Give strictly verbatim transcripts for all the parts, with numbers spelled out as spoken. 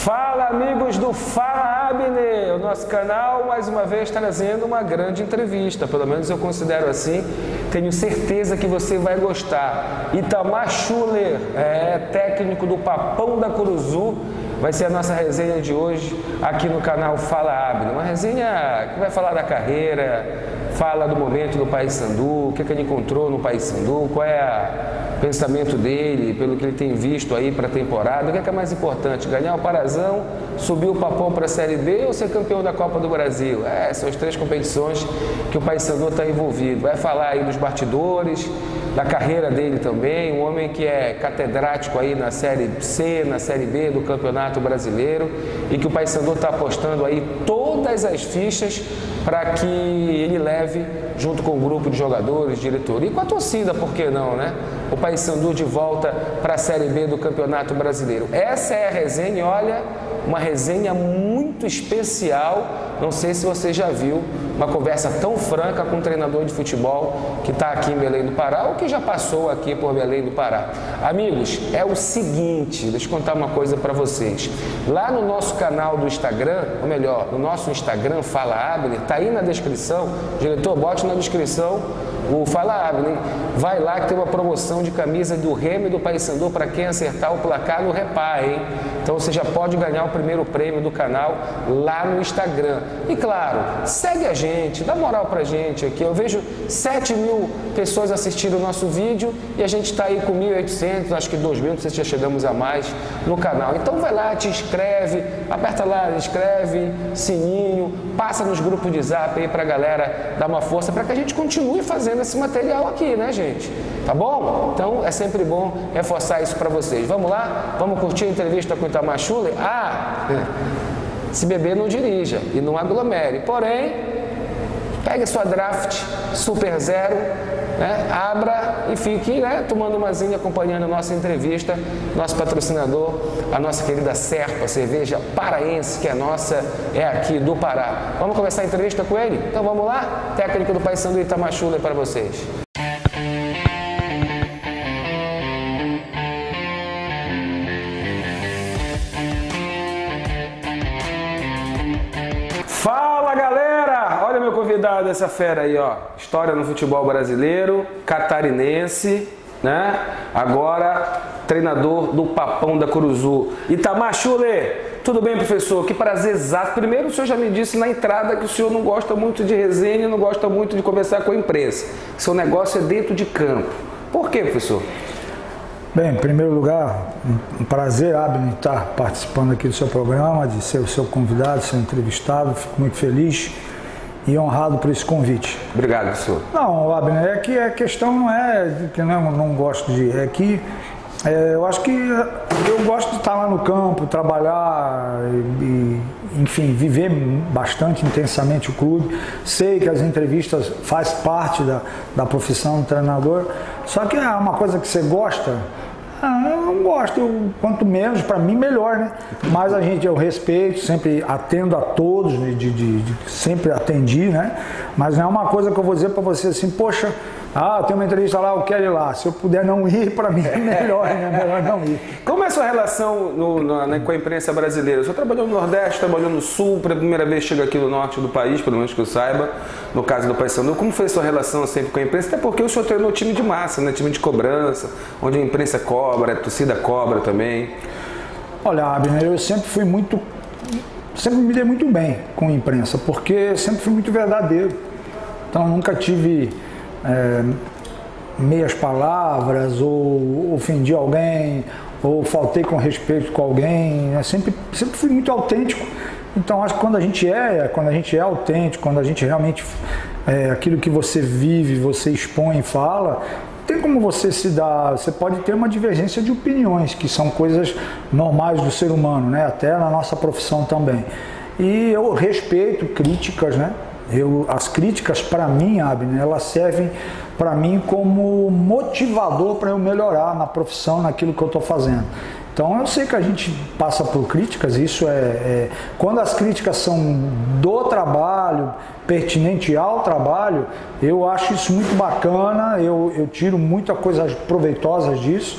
Fala, amigos do Fala Abner, o nosso canal mais uma vez trazendo uma grande entrevista, pelo menos eu considero assim, tenho certeza que você vai gostar. Itamar Schuller, é, técnico do Papão da Curuzu, vai ser a nossa resenha de hoje aqui no canal Fala Abner, uma resenha que vai falar da carreira, fala do momento do Paysandu, o que, é que ele encontrou no Paysandu, qual é a o pensamento dele, pelo que ele tem visto aí para a temporada, o que é, que é mais importante, ganhar o Parazão, subir o Papão para a Série B ou ser campeão da Copa do Brasil? É, são as três competições que o Paysandu está envolvido. Vai falar aí dos bastidores, da carreira dele também, um homem que é catedrático aí na Série C, na Série B do Campeonato Brasileiro e que o Paysandu está apostando aí todas as fichas para que ele leve junto com o grupo de jogadores, diretoria e com a torcida, por que não, né? O Paysandu de volta para a Série B do Campeonato Brasileiro. Essa é a resenha, e olha, uma resenha muito especial, não sei se você já viu, uma conversa tão franca com um treinador de futebol que está aqui em Belém do Pará ou que já passou aqui por Belém do Pará. Amigos, é o seguinte, deixa eu contar uma coisa para vocês. Lá no nosso canal do Instagram, ou melhor, no nosso Instagram Fala Abner, está aí na descrição, diretor, bote na descrição o Fala Abner, vai lá que tem uma promoção de camisa do Remo e do Paysandu para quem acertar o placar no Repá, hein? Então você já pode ganhar o primeiro prêmio do canal lá no Instagram. E claro, segue a gente, dá moral pra gente aqui. Eu vejo sete mil pessoas assistindo o nosso vídeo e a gente está aí com mil e oitocentos, acho que dois mil, não sei se já chegamos a mais no canal. Então vai lá, te inscreve, aperta lá, inscreve, sininho, passa nos grupos de zap aí pra galera dar uma força para que a gente continue fazendo esse material aqui, né, gente? Tá bom? Então é sempre bom reforçar isso para vocês. Vamos lá? Vamos curtir a entrevista com o Itamar Schuller? Ah, se beber não dirija e não aglomere. Porém, pegue sua draft Super Zero, né? Abra e fique, né, tomando uma zinha, acompanhando a nossa entrevista, nosso patrocinador, a nossa querida Serpa, cerveja paraense, que é nossa, é aqui do Pará. Vamos começar a entrevista com ele? Então vamos lá? Técnico do Paysandu, Itamar Schuller, para vocês. Fala, galera! Olha meu convidado, essa fera aí, ó. História no futebol brasileiro, catarinense, né? Agora treinador do Papão da Curuzu. Itamar Schuller, tudo bem, professor? Que prazer exato. Primeiro, o senhor já me disse na entrada que o senhor não gosta muito de resenha, não gosta muito de conversar com a imprensa. Seu negócio é dentro de campo. Por quê, professor? Bem, em primeiro lugar, um prazer, Abner, estar participando aqui do seu programa, de ser o seu convidado, ser entrevistado. Fico muito feliz e honrado por esse convite. Obrigado, professor. Não, Abner, é que a questão não é que não, não gosto de... É que é, eu acho que eu gosto de estar lá no campo, trabalhar e, e, enfim, viver bastante intensamente o clube. Sei que as entrevistas faz parte da, da profissão do treinador, só que é uma coisa que você gosta. Ah, eu não gosto, eu, quanto menos, para mim, melhor, né? Mas a gente, eu respeito, sempre atendo a todos, de, de, de, sempre atendi, né? Mas não é uma coisa que eu vou dizer para você assim, poxa, ah, tem uma entrevista lá, eu quero ir lá. Se eu puder não ir, para mim é melhor, né? É melhor não ir. Como é a sua relação no, no, né, com a imprensa brasileira? O senhor trabalhou no Nordeste, trabalhou no Sul, pela primeira vez chega aqui no Norte do país, pelo menos que eu saiba, no caso do Paysandu. Como foi a sua relação sempre com a imprensa? Até porque o senhor treinou time de massa, né? Time de cobrança, onde a imprensa cobra, a torcida cobra também. Olha, Abner, eu sempre fui muito, sempre me dei muito bem com a imprensa, porque sempre fui muito verdadeiro. Então nunca tive é, meias palavras, ou ofendi alguém, ou faltei com respeito com alguém. Eu sempre, sempre fui muito autêntico. Então acho que quando a gente é, quando a gente é autêntico, quando a gente realmente é, aquilo que você vive, você expõe e fala, tem como você se dar, você pode ter uma divergência de opiniões, que são coisas normais do ser humano, né? Até na nossa profissão também. E eu respeito críticas, né? Eu, as críticas para mim, Abner, elas servem para mim como motivador para eu melhorar na profissão, naquilo que eu estou fazendo. Então eu sei que a gente passa por críticas, isso é, é... Quando as críticas são do trabalho, pertinente ao trabalho, eu acho isso muito bacana, eu, eu tiro muita coisa proveitosa disso.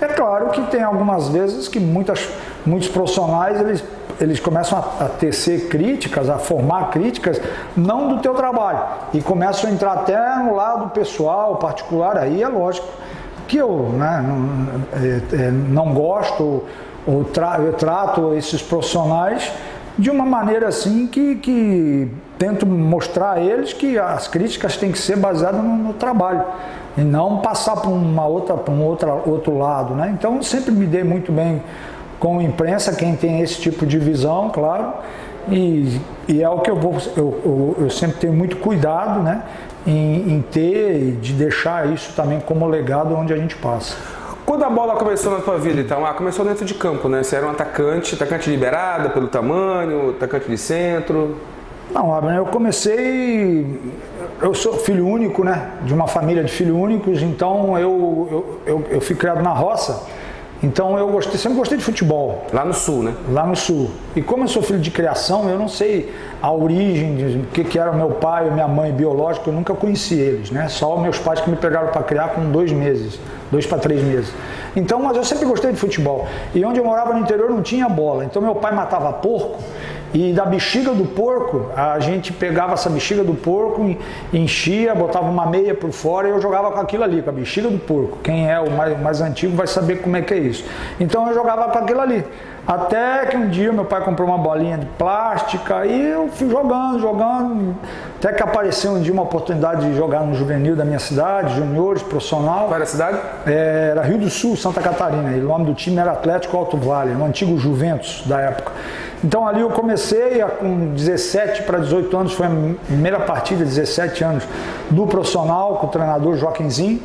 É claro que tem algumas vezes que muitas, muitos profissionais eles, eles começam a, a tecer críticas, a formar críticas, não do teu trabalho, e começam a entrar até no lado pessoal, particular, aí é lógico que eu, né, não, é, é, não gosto, ou tra, eu trato esses profissionais de uma maneira assim que, que tento mostrar a eles que as críticas têm que ser baseadas no, no trabalho e não passar para uma outra, para um outra, outro lado, né? Então eu sempre me dei muito bem com a imprensa, quem tem esse tipo de visão, claro, e, e é o que eu vou, eu, eu, eu sempre tenho muito cuidado, né, em, em ter e de deixar isso também como legado onde a gente passa. Quando a bola começou na tua vida, então, ah, começou dentro de campo, né? Você era um atacante, atacante liberado pelo tamanho, atacante de centro? Não, Abner, eu comecei, eu sou filho único, né? De uma família de filhos únicos, então eu, eu, eu, eu fui criado na roça, então eu gostei, sempre gostei de futebol. Lá no sul, né? Lá no sul. E como eu sou filho de criação, eu não sei a origem, de o que, que era o meu pai ou minha mãe biológica, eu nunca conheci eles, né? Só meus pais que me pegaram para criar com dois meses, dois para três meses. Então, mas eu sempre gostei de futebol. E onde eu morava no interior não tinha bola. Então meu pai matava porco e da bexiga do porco, a gente pegava essa bexiga do porco, enchia, botava uma meia por fora e eu jogava com aquilo ali, com a bexiga do porco. Quem é o mais, mais antigo vai saber como é que é isso. Então eu jogava com aquilo ali. Até que um dia meu pai comprou uma bolinha de plástica e eu fui jogando, jogando, até que apareceu um dia uma oportunidade de jogar no juvenil da minha cidade, juniores, profissional. Qual era a cidade? É, era Rio do Sul, Santa Catarina, e o nome do time era Atlético Alto Vale, no antigo Juventus da época. Então ali eu comecei, com dezessete para dezoito anos, foi a primeira partida, dezessete anos, do profissional, com o treinador Joaquinzinho.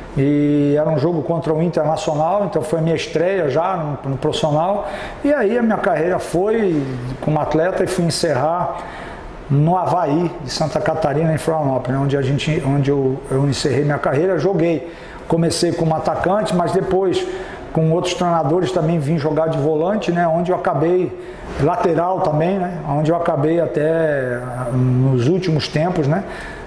E era um jogo contra o Internacional, então foi a minha estreia já no, no profissional. E aí a minha carreira foi como atleta e fui encerrar no Avaí de Santa Catarina, em Florianópolis, onde, a gente, onde eu, eu encerrei minha carreira. Joguei, comecei como atacante, mas depois com outros treinadores também vim jogar de volante, né, onde eu acabei, lateral também, né, onde eu acabei até nos últimos tempos, né,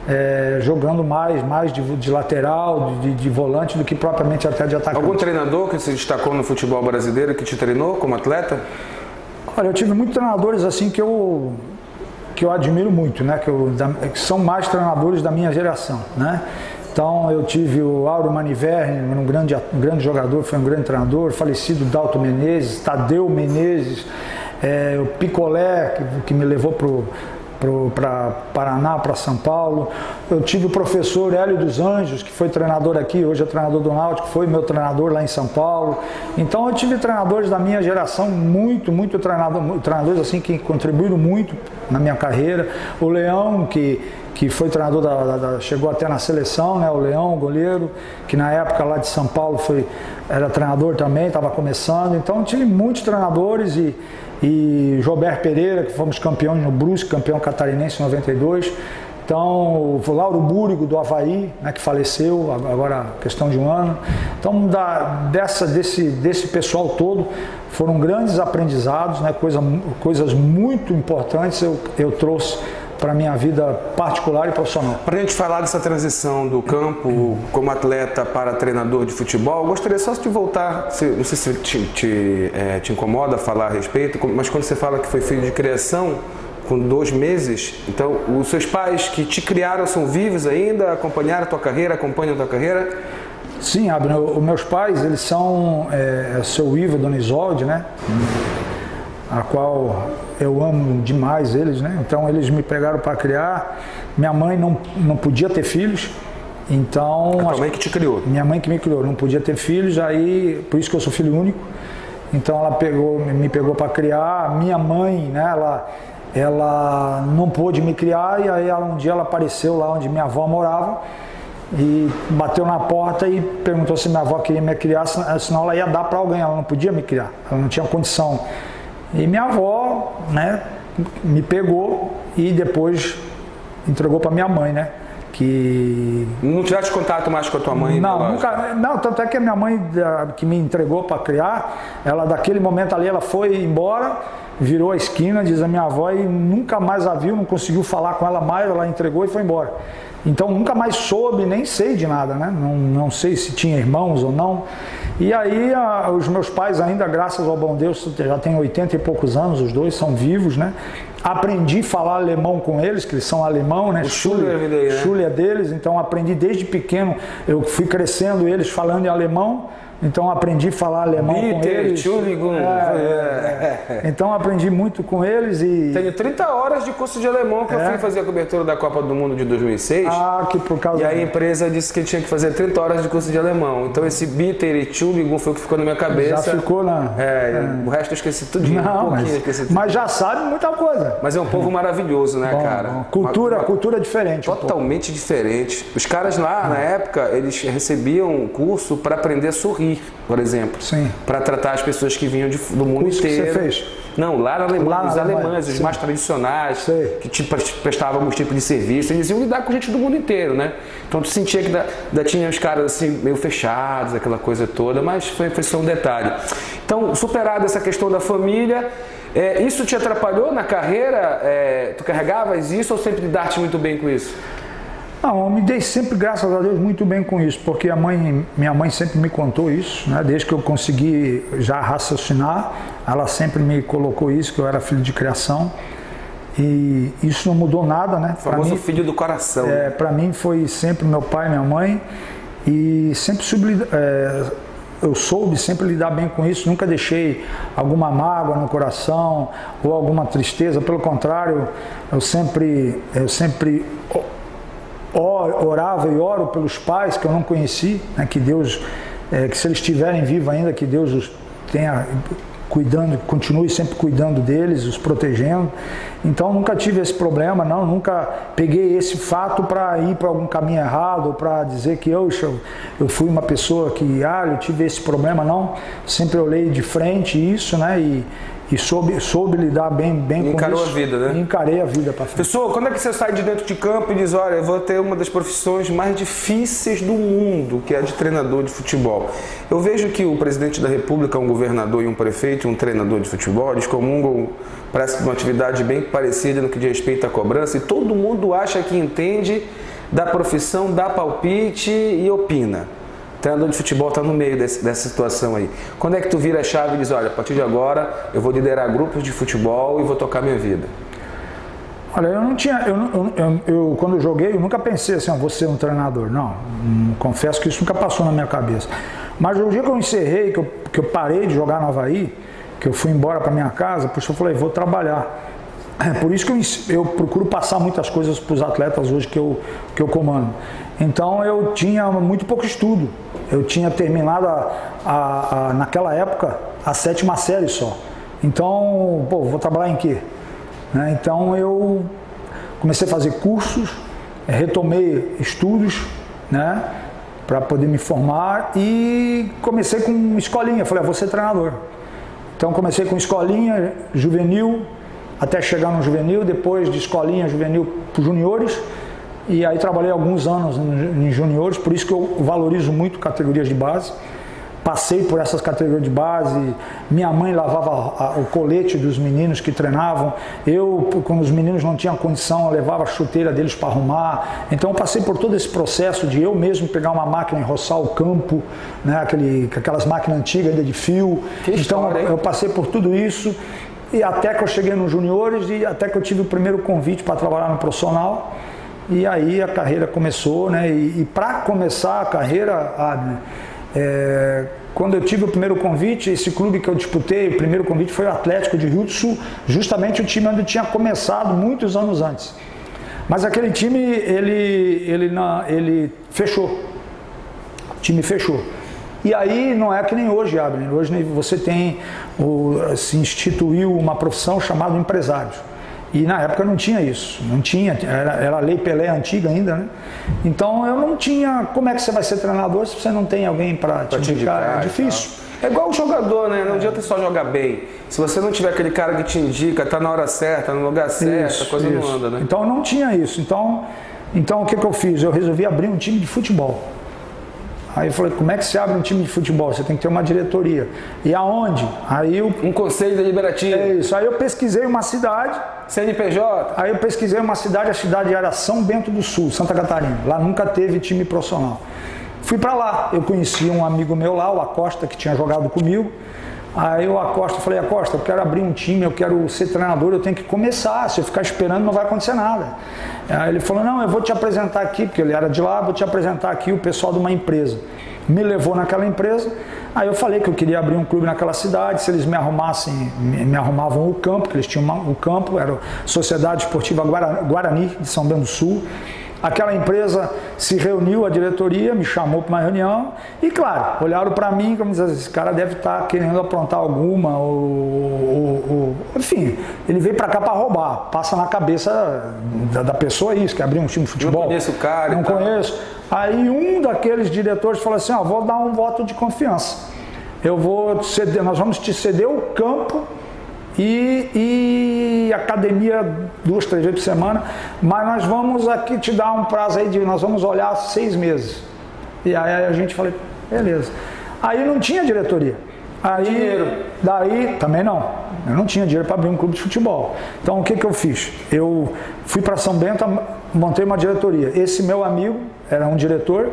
É, jogando mais, mais de, de lateral, de, de volante, do que propriamente até de atacante. Algum treinador que se destacou no futebol brasileiro que te treinou como atleta? Olha, eu tive muitos treinadores assim que eu, que eu admiro muito, né? que, eu, da, que são mais treinadores da minha geração, né? Então eu tive o Auro Maniverni, um grande, um grande jogador, foi um grande treinador, falecido Dalto Menezes, Tadeu Menezes, é, o Picolé, que, que me levou para o para Paraná, para São Paulo. Eu tive o professor Hélio dos Anjos, que foi treinador aqui, hoje é treinador do Náutico, foi meu treinador lá em São Paulo. Então eu tive treinadores da minha geração, muito, muito treinador, treinadores assim que contribuíram muito na minha carreira. O Leão, que, que foi treinador, da, da, da, chegou até na seleção, né? O Leão, o goleiro, que na época lá de São Paulo foi, era treinador também, estava começando. Então eu tive muitos treinadores e e Jober Pereira, que fomos campeões no Brusque, campeão catarinense em noventa e dois. Então, o Lauro Búrigo do Avaí, né, que faleceu agora, questão de um ano. Então, da, dessa, desse, desse pessoal todo, foram grandes aprendizados, né, coisa, coisas muito importantes eu, eu trouxe para a minha vida particular e profissional. Para a gente falar dessa transição do campo como atleta para treinador de futebol, eu gostaria só de voltar, não sei se te, te, é, te incomoda falar a respeito, mas quando você fala que foi filho de criação, com dois meses, então os seus pais que te criaram são vivos ainda, acompanharam a tua carreira, acompanham a tua carreira? Sim, Abner, os meus pais, eles são, é, é seu Ivo e Dona Isolde, né? A qual eu amo demais eles, né? Então eles me pegaram para criar. Minha mãe não, não podia ter filhos, então... A tua mãe que te criou? Minha mãe que me criou, não podia ter filhos, aí por isso que eu sou filho único. Então ela pegou, me pegou para criar. Minha mãe, né? Ela, ela não pôde me criar e aí ela, um dia ela apareceu lá onde minha avó morava e bateu na porta e perguntou se minha avó queria me criar, senão ela ia dar para alguém. Ela não podia me criar, ela não tinha condição. E minha avó, né, me pegou e depois entregou para minha mãe, né, que... Não tivesse contato mais com a tua mãe? Não, nunca, não, tanto é que a minha mãe, que me entregou para criar, ela daquele momento ali, ela foi embora, virou a esquina, diz a minha avó, e nunca mais a viu, não conseguiu falar com ela mais, ela entregou e foi embora. Então nunca mais soube, nem sei de nada, né, não, não sei se tinha irmãos ou não. E aí a, os meus pais ainda, graças ao bom Deus, já têm oitenta e poucos anos, os dois são vivos, né? Aprendi a falar alemão com eles, que eles são alemão, né? O Schule é né? Schule é deles, então aprendi desde pequeno, eu fui crescendo eles falando em alemão. Então aprendi a falar alemão Bitte, com eles. Entschuldigung. É, é. Então aprendi muito com eles e... Tenho trinta horas de curso de alemão que é. eu fui fazer a cobertura da Copa do Mundo de dois mil e seis. Ah, que por causa... E a empresa disse que tinha que fazer trinta horas de curso de alemão. Então esse Bitte e Entschuldigung foi o que ficou na minha cabeça. Já ficou na... É, é. O resto eu esqueci tudinho. Não, um mas, esqueci tudo. mas já sabe muita coisa. Mas é um povo maravilhoso, né, bom, cara? Bom. Cultura, uma, cultura diferente. Totalmente um diferente. Os caras lá, hum. na época, eles recebiam um curso para aprender a sorrir, por exemplo. Para tratar as pessoas que vinham de, do mundo curso inteiro. Que você fez? Não, lá na Alemanha, lá os na alemães, Alemanha. os Sim. mais tradicionais, Sei. que te prestavam algum tipo de serviço, eles iam lidar com gente do mundo inteiro, né? Então tu sentia que ainda, ainda tinha os caras assim meio fechados, aquela coisa toda, mas foi, foi só um detalhe. Então, superada essa questão da família, é, isso te atrapalhou na carreira? É, tu carregavas isso ou sempre lidaste muito bem com isso? Não, eu me dei sempre, graças a Deus, muito bem com isso, porque a mãe, minha mãe sempre me contou isso, né? Desde que eu consegui já raciocinar, ela sempre me colocou isso, que eu era filho de criação, e isso não mudou nada, né? O famoso mim, filho do coração. É, para mim foi sempre meu pai e minha mãe, e sempre soube, é, eu soube sempre lidar bem com isso, nunca deixei alguma mágoa no coração ou alguma tristeza, pelo contrário, eu sempre, eu sempre orava e oro pelos pais que eu não conheci, né, que Deus, é, que se eles estiverem vivos ainda, que Deus os tenha cuidando, continue sempre cuidando deles, os protegendo. Então nunca tive esse problema, não, nunca peguei esse fato para ir para algum caminho errado, ou para dizer que eu, eu fui uma pessoa que, ah, eu tive esse problema, não. Sempre olhei de frente isso, né, e E soube, soube lidar bem, bem com isso. Encarou a vida, né? E encarei a vida para frente. Pessoal, quando é que você sai de dentro de campo e diz, olha, eu vou ter uma das profissões mais difíceis do mundo, que é a de treinador de futebol? Eu vejo que o presidente da República, um governador e um prefeito, um treinador de futebol, eles comungam, parece uma atividade bem parecida no que diz respeito à cobrança, e todo mundo acha que entende da profissão, dá palpite e opina. O treinador de futebol está no meio desse, dessa situação aí. Quando é que tu vira a chave e diz, olha, a partir de agora eu vou liderar grupos de futebol e vou tocar minha vida? Olha, eu não tinha, eu, eu, eu, eu quando eu joguei, eu nunca pensei assim, ó, vou ser um treinador. Não, hum, confesso que isso nunca passou na minha cabeça. Mas no dia que eu encerrei, que eu, que eu parei de jogar no Avaí, que eu fui embora para minha casa, puxa, eu falei, vou trabalhar. É por isso que eu, eu procuro passar muitas coisas para os atletas hoje que eu, que eu comando. Então eu tinha muito pouco estudo. Eu tinha terminado a, a, a, naquela época a sétima série só. Então, pô, vou trabalhar em quê? Né? Então eu comecei a fazer cursos, retomei estudos, né, para poder me formar e comecei com escolinha. Falei, ah, vou ser treinador. Então comecei com escolinha juvenil, até chegar no juvenil, depois de escolinha juvenil para juniores, e aí trabalhei alguns anos em juniores, por isso que eu valorizo muito categorias de base. Passei por essas categorias de base, minha mãe lavava a, o colete dos meninos que treinavam, eu, quando os meninos não tinham condição, eu levava a chuteira deles para arrumar. Então eu passei por todo esse processo de eu mesmo pegar uma máquina e roçar o campo, né, aquele, aquelas máquinas antigas ainda de fio. Que então história, eu passei por tudo isso, e até que eu cheguei nos juniores, e até que eu tive o primeiro convite para trabalhar no profissional. E aí a carreira começou, né? E, e para começar a carreira, Abner, é, quando eu tive o primeiro convite, esse clube que eu disputei, o primeiro convite foi o Atlético de Rio do Sul, justamente o time onde eu tinha começado muitos anos antes. Mas aquele time, ele, ele, na, ele fechou. O time fechou. E aí não é que nem hoje, Abner. Hoje você tem, o, se instituiu uma profissão chamada empresário. E na época não tinha isso, não tinha, era, era a Lei Pelé antiga ainda, né? Então eu não tinha, como é que você vai ser treinador se você não tem alguém para te, te indicar? indicar? É difícil. É igual o jogador, né? Não adianta só jogar bem. Se você não tiver aquele cara que te indica, tá na hora certa, no lugar certo, isso, a coisa isso. não anda, né? Então não tinha isso. Então, então o que, que eu fiz? Eu resolvi abrir um time de futebol. Aí eu falei, como é que se abre um time de futebol? Você tem que ter uma diretoria. E aonde? Aí eu... Um conselho deliberativo. É isso. Aí eu pesquisei uma cidade. C N P J? Aí eu pesquisei uma cidade, a cidade era São Bento do Sul, Santa Catarina. Lá nunca teve time profissional. Fui para lá, eu conheci um amigo meu lá, o Acosta, que tinha jogado comigo. Aí o Acosta, falei, Acosta, eu quero abrir um time, eu quero ser treinador, eu tenho que começar, se eu ficar esperando não vai acontecer nada. Aí ele falou, não, eu vou te apresentar aqui, porque ele era de lá, vou te apresentar aqui o pessoal de uma empresa. Me levou naquela empresa, aí eu falei que eu queria abrir um clube naquela cidade, se eles me arrumassem, me, me arrumavam o campo, que eles tinham uma, o campo, era a Sociedade Esportiva Guarani, de São Bento do Sul. Aquela empresa se reuniu, a diretoria me chamou para uma reunião e, claro, olharam para mim como dizendo, esse cara deve estar querendo aprontar alguma, ou, ou, ou enfim, ele veio para cá para roubar, passa na cabeça da, da pessoa isso, que abrir um time de futebol. Não conheço o cara. Não conheço. Aí um daqueles diretores falou assim, ó, vou dar um voto de confiança, eu vou ceder, nós vamos te ceder o campo E, e academia duas, três vezes por semana, mas nós vamos aqui te dar um prazo aí de, nós vamos olhar seis meses. E aí a gente falou, beleza. Aí não tinha diretoria. Aí, dinheiro. Daí, também não. Eu não tinha dinheiro para abrir um clube de futebol. Então o que que eu fiz? Eu fui para São Bento, montei uma diretoria. Esse meu amigo era um diretor,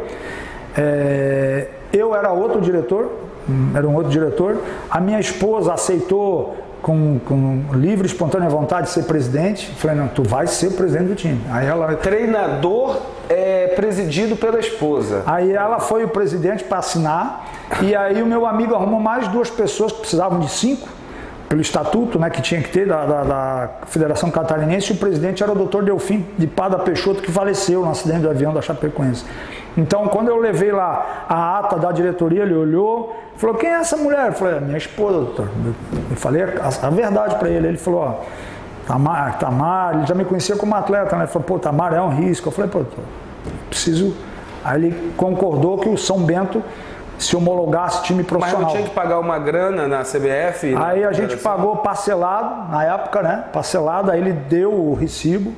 é, eu era outro diretor, era um outro diretor. A minha esposa aceitou Com, com livre, espontânea vontade de ser presidente. Falei, não, tu vai ser o presidente do time. Aí ela... Treinador é presidido pela esposa. Aí ela foi o presidente para assinar, e aí o meu amigo arrumou mais duas pessoas que precisavam de cinco, pelo estatuto, né, que tinha que ter da, da, da Federação Catarinense, e o presidente era o doutor Delfim de Pada Peixoto, que faleceu no acidente do avião da Chapecoense. Então, quando eu levei lá a ata da diretoria, ele olhou, falou, quem é essa mulher? Eu falei, é minha esposa, doutor. Eu falei a, a verdade para ele. Ele falou, ó, Tamar, Tamar, ele já me conhecia como atleta, né? Ele falou, pô, Tamar é um risco. Eu falei, pô, doutor, preciso... Aí ele concordou que o São Bento se homologasse time profissional. Mas não tinha que pagar uma grana na C B F? Aí a gente pagou parcelado, na época, né? Parcelado, aí ele deu o recibo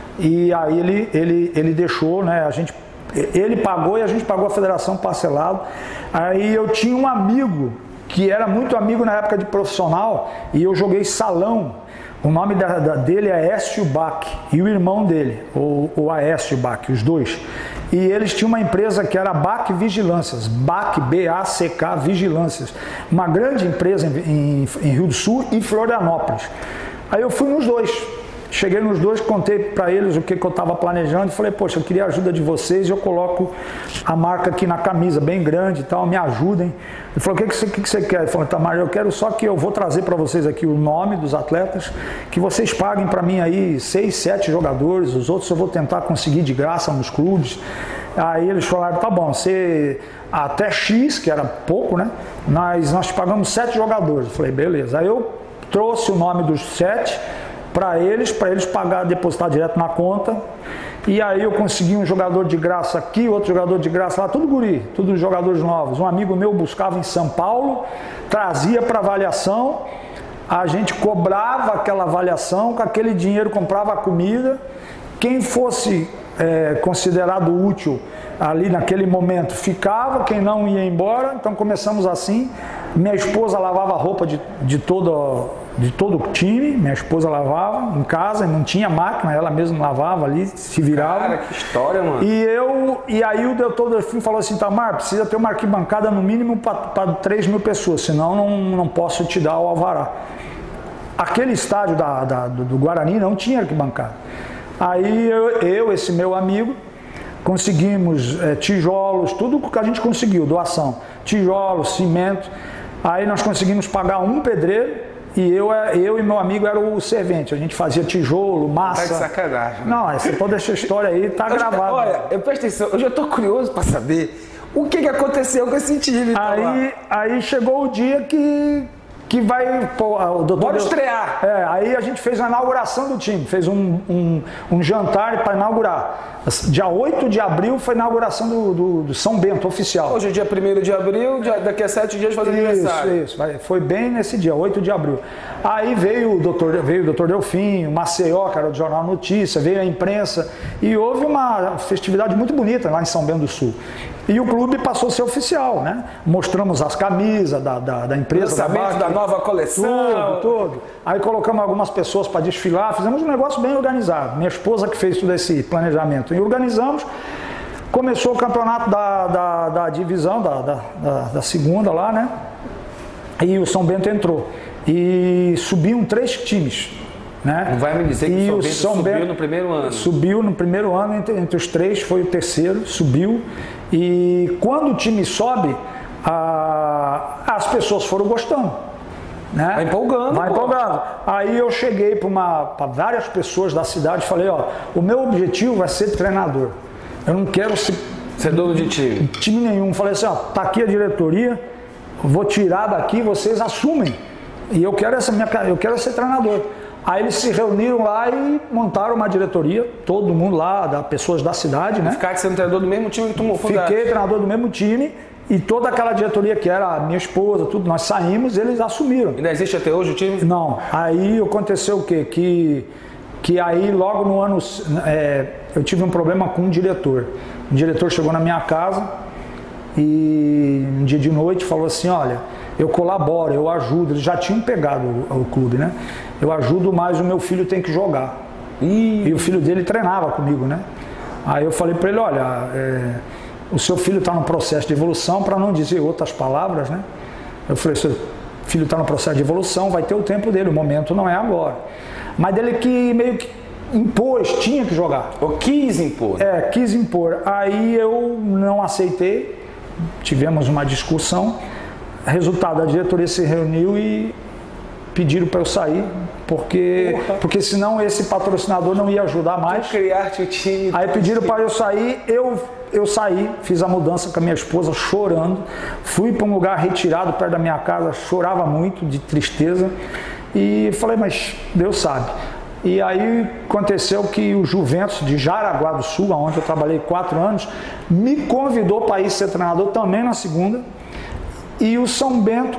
e aí ele, ele, ele deixou, né? A gente... Ele pagou e a gente pagou a federação parcelado. Aí eu tinha um amigo que era muito amigo na época de profissional e eu joguei salão. O nome da, da, dele é Aécio Bach e o irmão dele, o, o Aécio Bach, os dois. E eles tinham uma empresa que era Bach Vigilâncias, Bach, B A C K Vigilâncias, uma grande empresa em, em, em Rio do Sul e Florianópolis. Aí eu fui nos dois. Cheguei nos dois, contei para eles o que, que eu estava planejando e falei, poxa, eu queria a ajuda de vocês e eu coloco a marca aqui na camisa, bem grande e tal, me ajudem. Ele falou, o que, que, você, que, que você quer? Ele falou, Tamar, eu quero só que eu vou trazer para vocês aqui o nome dos atletas, que vocês paguem para mim aí seis, sete jogadores, os outros eu vou tentar conseguir de graça nos clubes. Aí eles falaram, tá bom, você até X, que era pouco, né? Mas nós pagamos sete jogadores. Eu falei, beleza. Aí eu trouxe o nome dos sete para eles, para eles pagar, depositar direto na conta. E aí eu consegui um jogador de graça aqui, outro jogador de graça lá, tudo guri, tudo jogadores novos. Um amigo meu buscava em São Paulo, trazia para avaliação, a gente cobrava aquela avaliação, com aquele dinheiro comprava a comida. Quem fosse é, considerado útil ali naquele momento ficava, quem não ia embora. Então começamos assim. Minha esposa lavava a roupa de, de todo de todo o time, minha esposa lavava em casa, não tinha máquina, ela mesma lavava ali, se virava. Cara, que história, mano. E eu, e aí o doutor Delfim falou assim, Tamar, precisa ter uma arquibancada no mínimo para três mil pessoas, senão não, não posso te dar o alvará. Aquele estádio da, da, do, do Guarani não tinha arquibancada. Aí eu, eu esse meu amigo, conseguimos é, tijolos, tudo que a gente conseguiu, doação, tijolos, cimento. Aí nós conseguimos pagar um pedreiro e eu, eu e meu amigo era o servente. A gente fazia tijolo, massa. Tá de sacanagem. Né? Não, essa, toda essa história aí tá eu, gravada. Olha, eu presta atenção, eu já tô curioso para saber o que, que aconteceu com esse time. Aí, aí chegou o dia que, que vai... Pô, o doutor Bora deu, estrear. É, aí a gente fez a inauguração do time, fez um, um, um jantar para inaugurar. Dia oito de abril foi a inauguração do, do, do São Bento, oficial. Hoje é dia primeiro de abril, daqui a sete dias faz aniversário. Isso, isso. Foi bem nesse dia, oito de abril. Aí veio o doutor, veio o doutor Delfim, o Maceió, que era do Jornal Notícia, veio a imprensa e houve uma festividade muito bonita lá em São Bento do Sul. E o clube passou a ser oficial, né? Mostramos as camisas da, da, da empresa, da, Bach, da nova coleção. Tudo, tudo. Aí colocamos algumas pessoas para desfilar, fizemos um negócio bem organizado. Minha esposa que fez todo esse planejamento. E organizamos. Começou o campeonato da, da, da divisão, da, da, da, da segunda lá, né? E o São Bento entrou. E subiam três times, né? Não vai me dizer que e o São, Bento São subiu Bento no primeiro ano. Subiu no primeiro ano, entre, entre os três, foi o terceiro, subiu. E quando o time sobe, a, as pessoas foram gostando. Né? Vai empolgando. Vai pô. empolgando. Aí eu cheguei para várias pessoas da cidade e falei, ó, o meu objetivo vai ser treinador. Eu não quero ser, ser dono de time. time nenhum. Falei assim, ó, tá aqui a diretoria, vou tirar daqui, vocês assumem. E eu quero essa minha, eu quero ser treinador. Aí eles se reuniram lá e montaram uma diretoria, todo mundo lá, da, pessoas da cidade, né? Ficar sendo treinador do mesmo time que tomou fundar. Fiquei treinador do mesmo time. E toda aquela diretoria que era a minha esposa, tudo, nós saímos, eles assumiram. Ainda existe até hoje o time? Não. Aí aconteceu o quê? Que, que aí logo no ano, é, eu tive um problema com um diretor. O diretor chegou na minha casa e um dia de noite falou assim, olha, eu colaboro, eu ajudo. Eles já tinham pegado o, o clube, né? Eu ajudo, mas o meu filho tem que jogar. Ih. E o filho dele treinava comigo, né? Aí eu falei para ele, olha... É, o seu filho está no processo de evolução, para não dizer outras palavras, né? Eu falei, seu filho está no processo de evolução, vai ter o tempo dele, o momento não é agora. Mas dele que meio que impôs, tinha que jogar. Ou quis impor. É, quis impor. Aí eu não aceitei, tivemos uma discussão, resultado, a diretoria se reuniu e pediram para eu sair, porque, porque senão esse patrocinador não ia ajudar mais. Criar-te o time. Aí pediram para eu sair, eu... Eu saí, fiz a mudança com a minha esposa chorando, fui para um lugar retirado perto da minha casa, chorava muito de tristeza e falei, mas Deus sabe. E aí aconteceu que o Juventus de Jaraguá do Sul, onde eu trabalhei quatro anos, me convidou para ir ser treinador também na segunda, e o São Bento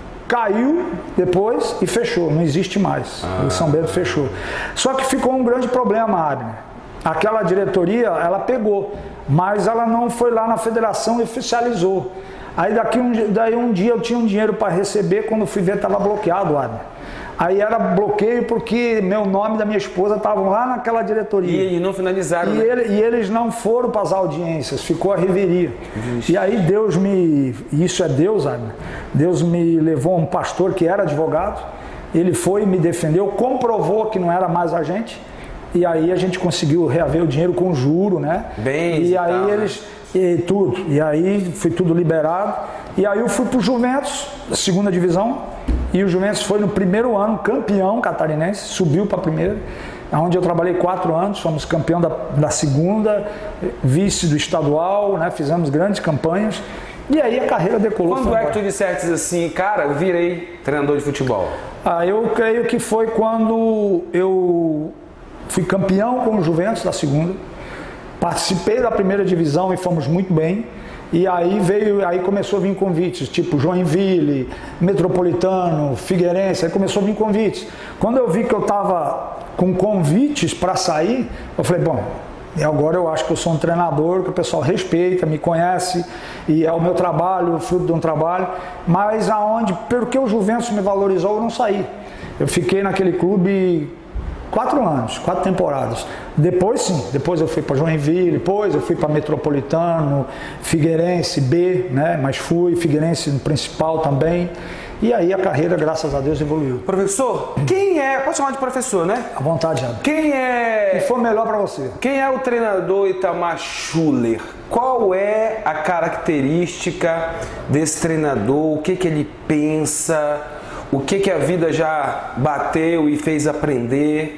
caiu depois e fechou, não existe mais, ah. O São Bento fechou. Só que ficou um grande problema, Abner. Aquela diretoria, ela pegou, mas ela não foi lá na federação e oficializou. Aí daqui um, daí um dia eu tinha um dinheiro para receber, quando fui ver estava bloqueado, Abner. Aí era bloqueio porque meu nome e da minha esposa estavam lá naquela diretoria. E, e não finalizaram, e, né? ele, e eles não foram para as audiências, ficou a reveria. Vixe. E aí Deus me... Isso é Deus, Abner. Deus me levou a um pastor que era advogado, ele foi e me defendeu, comprovou que não era mais a gente. E aí a gente conseguiu reaver o dinheiro com juro, né? Bem, e aí tal, eles... Né? E tudo. E aí foi tudo liberado. E aí eu fui para o Juventus, segunda divisão. E o Juventus foi no primeiro ano campeão catarinense, subiu para a primeira. Onde eu trabalhei quatro anos, fomos campeão da, da segunda, vice do estadual, né? Fizemos grandes campanhas. E aí a carreira decolou. Quando é que tu disseste assim, cara, eu virei treinador de futebol? Ah, eu creio que foi quando eu... Fui campeão com o Juventus da segunda, participei da primeira divisão e fomos muito bem. E aí veio, aí começou a vir convites, tipo Joinville, Metropolitano, Figueirense, aí começou a vir convites. Quando eu vi que eu estava com convites para sair, eu falei, bom, agora eu acho que eu sou um treinador, que o pessoal respeita, me conhece, e é o meu trabalho, o fruto de um trabalho, mas aonde, porque o Juventus me valorizou, eu não saí. Eu fiquei naquele clube quatro anos, quatro temporadas. Depois sim, depois eu fui para Joinville, depois eu fui para Metropolitano, Figueirense B, né? Mas fui, Figueirense no principal também. E aí a carreira, graças a Deus, evoluiu. Professor, quem é, pode chamar de professor, né? À vontade, Ana. Quem é... Que for melhor para você. Quem é o treinador Itamar Schuller? Qual é a característica desse treinador? O que que ele pensa? O que que a vida já bateu e fez aprender?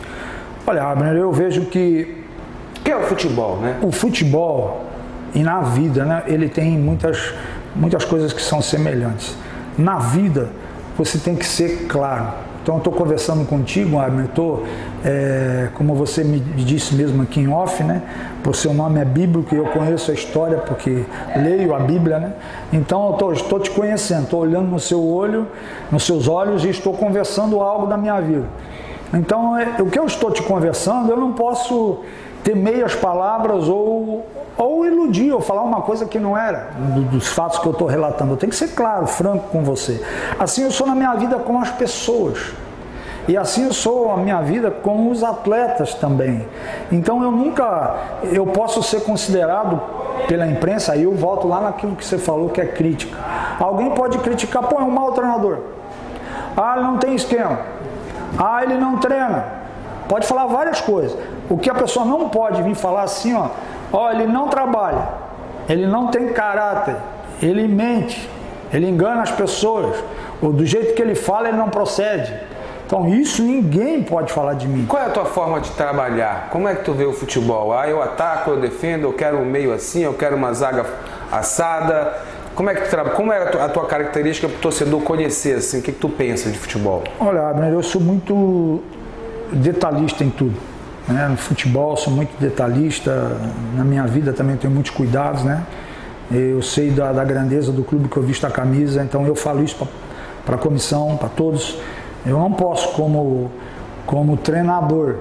Olha, Abner, eu vejo que... O que é o futebol, né? O futebol, e na vida, né, ele tem muitas, muitas coisas que são semelhantes. Na vida, você tem que ser claro. Então, eu estou conversando contigo, Abner, estou, é, como você me disse mesmo aqui em off, né? Por seu nome é bíblico e eu conheço a história porque leio a Bíblia, né? Então, eu estou te conhecendo, estou olhando no seu olho, nos seus olhos e estou conversando algo da minha vida. Então, é, o que eu estou te conversando, eu não posso ter meias palavras ou, ou iludir, ou falar uma coisa que não era, dos fatos que eu estou relatando. Eu tenho que ser claro, franco com você. Assim eu sou na minha vida com as pessoas. E assim eu sou a minha vida com os atletas também. Então eu nunca, eu posso ser considerado pela imprensa, aí eu volto lá naquilo que você falou que é crítica. Alguém pode criticar, pô, é um mau treinador. Ah, ele não tem esquema. Ah, ele não treina. Pode falar várias coisas. O que a pessoa não pode vir falar assim, ó, ó, ele não trabalha, ele não tem caráter, ele mente, ele engana as pessoas, ou do jeito que ele fala ele não procede. Então isso ninguém pode falar de mim. Qual é a tua forma de trabalhar? Como é que tu vê o futebol? Ah, eu ataco, eu defendo, eu quero um meio assim, eu quero uma zaga assada. Como é que tu trabalha? Como é a tua, a tua característica para o torcedor conhecer assim? O que, que tu pensa de futebol? Olha, Abner, eu sou muito detalhista em tudo. Né? No futebol sou muito detalhista, na minha vida também tenho muitos cuidados, né? Eu sei da, da grandeza do clube que eu visto a camisa, então eu falo isso para a comissão, para todos. Eu não posso, como, como treinador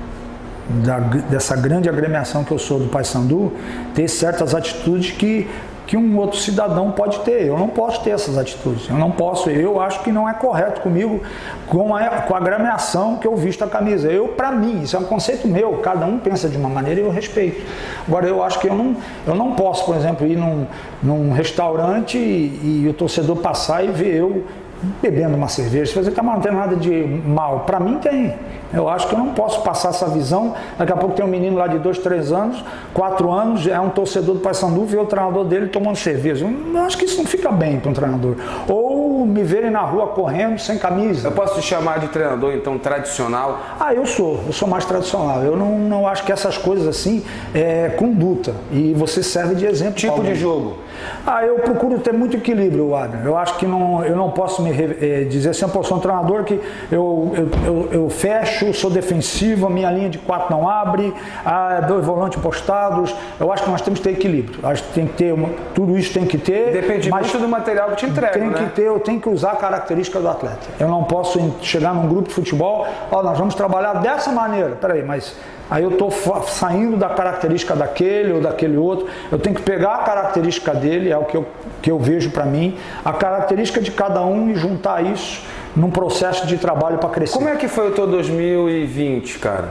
da, dessa grande agremiação que eu sou do Paysandu, ter certas atitudes que, que um outro cidadão pode ter. Eu não posso ter essas atitudes. Eu não posso, eu acho que não é correto comigo, com a, com a agremiação que eu visto a camisa. Eu, para mim, isso é um conceito meu, cada um pensa de uma maneira e eu respeito. Agora, eu acho que eu não, eu não posso, por exemplo, ir num, num restaurante e, e o torcedor passar e ver eu bebendo uma cerveja. Se você está não tem nada de mal, para mim tem. Eu acho que eu não posso passar essa visão. Daqui a pouco tem um menino lá de dois, três anos, quatro anos, é um torcedor do Paysandu, vê o treinador dele tomando cerveja. Eu acho que isso não fica bem para um treinador. Ou me verem na rua correndo sem camisa. Eu posso te chamar de treinador então tradicional? Ah, eu sou. Eu sou mais tradicional. Eu não, não acho que essas coisas assim é conduta. E você serve de exemplo. Tipo de jogo? Ah, eu procuro ter muito equilíbrio, Adner. Eu acho que não, eu não posso me eh, dizer assim, eu sou um treinador que eu, eu, eu, eu fecho, sou defensivo, a minha linha de quatro não abre, ah, dois volantes postados. Eu acho que nós temos que ter equilíbrio. Acho que tem que ter, uma, tudo isso tem que ter. Depende muito do material que te entrega, tem né? que ter, eu tenho que usar a característica do atleta. Eu não posso chegar num grupo de futebol, ó, nós vamos trabalhar dessa maneira. Peraí, mas aí eu estou saindo da característica daquele ou daquele outro. Eu tenho que pegar a característica dele, é o que eu, que eu vejo para mim, a característica de cada um e juntar isso num processo de trabalho para crescer. Como é que foi o teu dois mil e vinte, cara?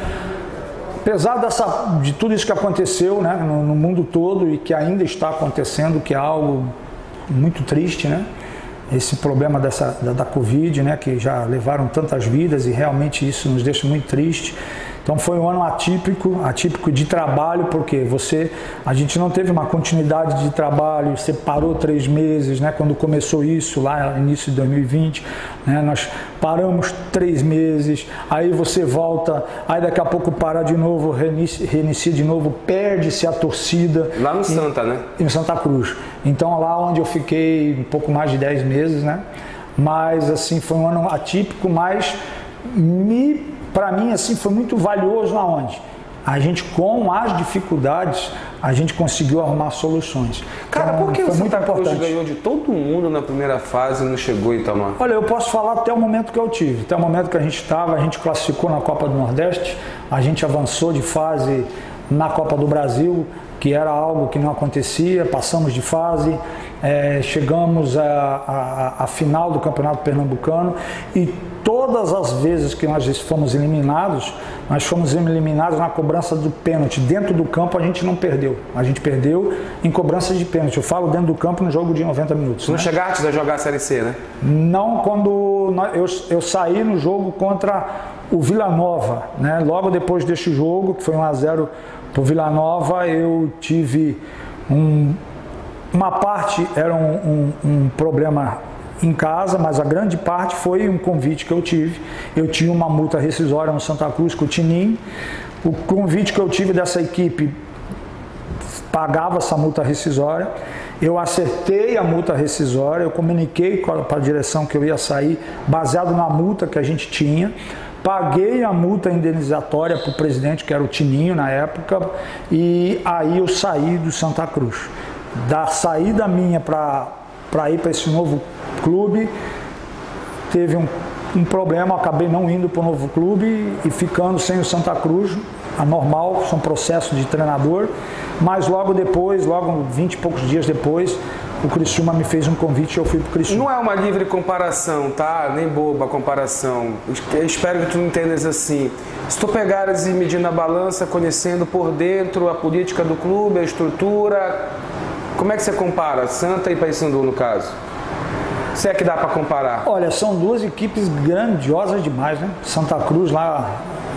Apesar dessa, de tudo isso que aconteceu, né, no, no mundo todo e que ainda está acontecendo, que é algo muito triste, né? Esse problema dessa, da, da Covid, né, que já levaram tantas vidas e realmente isso nos deixa muito triste. Então foi um ano atípico, atípico de trabalho, porque você, a gente não teve uma continuidade de trabalho, você parou três meses, né, quando começou isso, lá no início de dois mil e vinte, né, nós paramos três meses, aí você volta, aí daqui a pouco para de novo, reinicia, reinicia de novo, perde-se a torcida. Lá no e, Santa, né? Em Santa Cruz. Então lá onde eu fiquei um pouco mais de dez meses, né, mas assim, foi um ano atípico, mas me... Para mim, assim, foi muito valioso aonde? A gente, com as dificuldades, a gente conseguiu arrumar soluções. Cara, então, por que o Santa Cruz importante. ganhou de todo mundo na primeira fase e não chegou em Itamar? Olha, eu posso falar até o momento que eu tive. Até o momento que a gente estava, a gente classificou na Copa do Nordeste, a gente avançou de fase na Copa do Brasil, que era algo que não acontecia, passamos de fase, é, chegamos à final do Campeonato Pernambucano e todas as vezes que nós fomos eliminados, nós fomos eliminados na cobrança do pênalti. Dentro do campo a gente não perdeu, a gente perdeu em cobrança de pênalti. Eu falo dentro do campo no jogo de noventa minutos. Não né? chegaste a jogar a Série C, né? Não, quando eu, eu saí no jogo contra o Vila Nova, né? Logo depois deste jogo, que foi um a zero para o Vila Nova, eu tive um, uma parte, era um, um, um problema em casa, mas a grande parte foi um convite que eu tive. Eu tinha uma multa rescisória no Santa Cruz com o Tinim. O convite que eu tive dessa equipe pagava essa multa rescisória. Eu acertei a multa rescisória, eu comuniquei para a direção que eu ia sair baseado na multa que a gente tinha. Paguei a multa indenizatória para o presidente, que era o Tininho na época, e aí eu saí do Santa Cruz. Da saída minha para para ir para esse novo clube, teve um, um problema, acabei não indo para o novo clube e ficando sem o Santa Cruz, anormal, são processos de treinador, mas logo depois, logo vinte e poucos dias depois, o Criciúma me fez um convite e eu fui pro Criciúma. Não é uma livre comparação, tá? Nem boba a comparação. Eu espero que tu entendas assim. Se tu pegares e medir na balança, conhecendo por dentro a política do clube, a estrutura, como é que você compara Santa e Paysandu no caso? Se é que dá para comparar. Olha, são duas equipes grandiosas demais, né? Santa Cruz lá,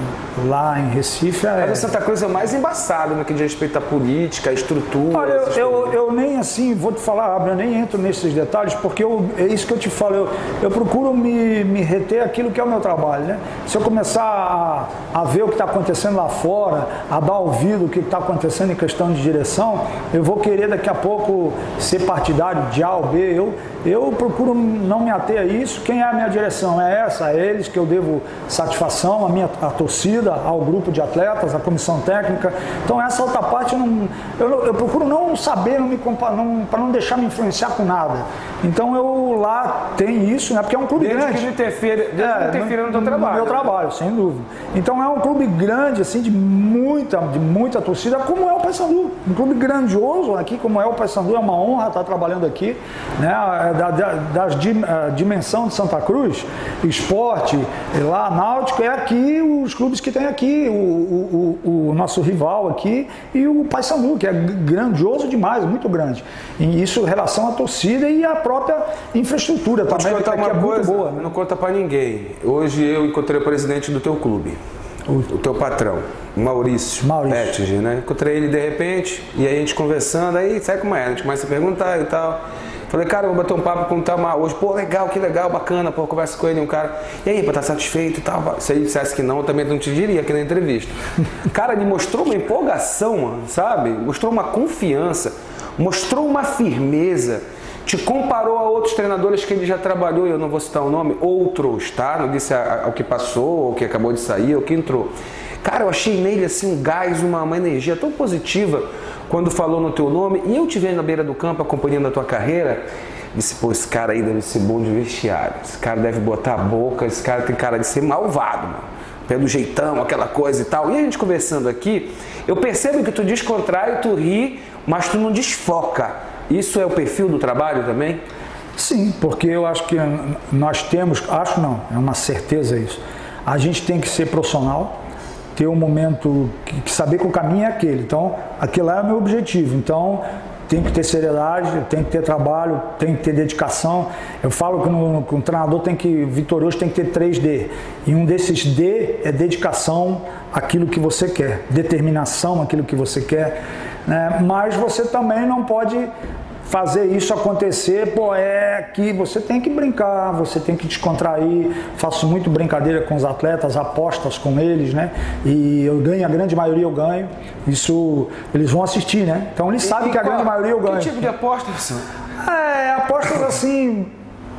lá em Recife é... Mas o Santa Cruz é o mais embaçado no que diz respeito à política, à estrutura. Olha, eu, eu, eu nem assim, vou te falar, Abner, eu nem entro nesses detalhes, porque eu, é isso que eu te falo, eu, eu procuro me, me reter aquilo que é o meu trabalho, né? Se eu começar a, a ver o que está acontecendo lá fora, a dar ouvido o que está acontecendo em questão de direção, eu vou querer daqui a pouco ser partidário de A ou B, eu, eu procuro não me ater a isso. Quem é a minha direção? É essa, é eles que eu devo satisfação, a minha a torcida, ao grupo de atletas, à comissão técnica. Então essa outra parte eu, não, eu, eu procuro não saber, não me não, para não deixar me influenciar com nada. Então eu lá tem isso, né? Porque é um clube desde grande. Que não interfira, desde é, que não interfira no teu trabalho. No meu trabalho, sem dúvida. Então é um clube grande, assim, de muita, de muita torcida, como é o Paysandu. Um clube grandioso aqui, como é o Paysandu, é uma honra estar trabalhando aqui, né? Da, da, da dimensão de Santa Cruz, esporte, lá, náutico, é aqui os clubes que tem aqui, o, o, o, o nosso rival aqui e o Paysandu, que é grandioso demais, muito grande. E isso em relação à torcida e à própria infraestrutura Vou também, que aqui é muito boa. Não conta pra ninguém. Hoje eu encontrei o presidente do teu clube, o, o teu patrão, Maurício, Maurício. Ettinger, né? Encontrei ele de repente, e aí a gente conversando, aí sabe como é, a gente começa a perguntar e tal. Falei, cara, eu vou bater um papo com o Tamar hoje. Pô, legal, que legal, bacana. Pô, conversa com ele, um cara. E aí, pra estar satisfeito e tal. Se ele dissesse que não, eu também não te diria aqui na entrevista. Cara, ele mostrou uma empolgação, sabe? Mostrou uma confiança, mostrou uma firmeza. Te comparou a outros treinadores que ele já trabalhou, e eu não vou citar o nome, outros, tá? Não disse ao que passou, ou que acabou de sair, ou que entrou. Cara, eu achei nele assim um gás, uma, uma energia tão positiva quando falou no teu nome, e eu te vendo na beira do campo acompanhando a tua carreira, disse, pô, esse cara aí deve ser bom de vestiário, esse cara deve botar a boca, esse cara tem cara de ser malvado, mano, pelo jeitão, aquela coisa e tal. E a gente conversando aqui, eu percebo que tu descontrai, tu ri, mas tu não desfoca. Isso é o perfil do trabalho também? Sim, porque eu acho que nós temos, acho não, é uma certeza isso, a gente tem que ser profissional, ter um momento, que, que saber que o caminho é aquele, então aquele lá é o meu objetivo, então tem que ter seriedade, tem que ter trabalho, tem que ter dedicação. Eu falo que, no, que um treinador tem que, vitorioso tem que ter três D, e um desses D é dedicação àquilo que você quer, determinação àquilo que você quer, né? Mas você também não pode fazer isso acontecer, pô, é que você tem que brincar, você tem que descontrair. Faço muito brincadeira com os atletas, apostas com eles, né? E eu ganho, a grande maioria eu ganho. Isso, eles vão assistir, né? Então eles e, sabem e que a qual, grande maioria eu ganho. Que tipo de aposta, professor? É, apostas assim,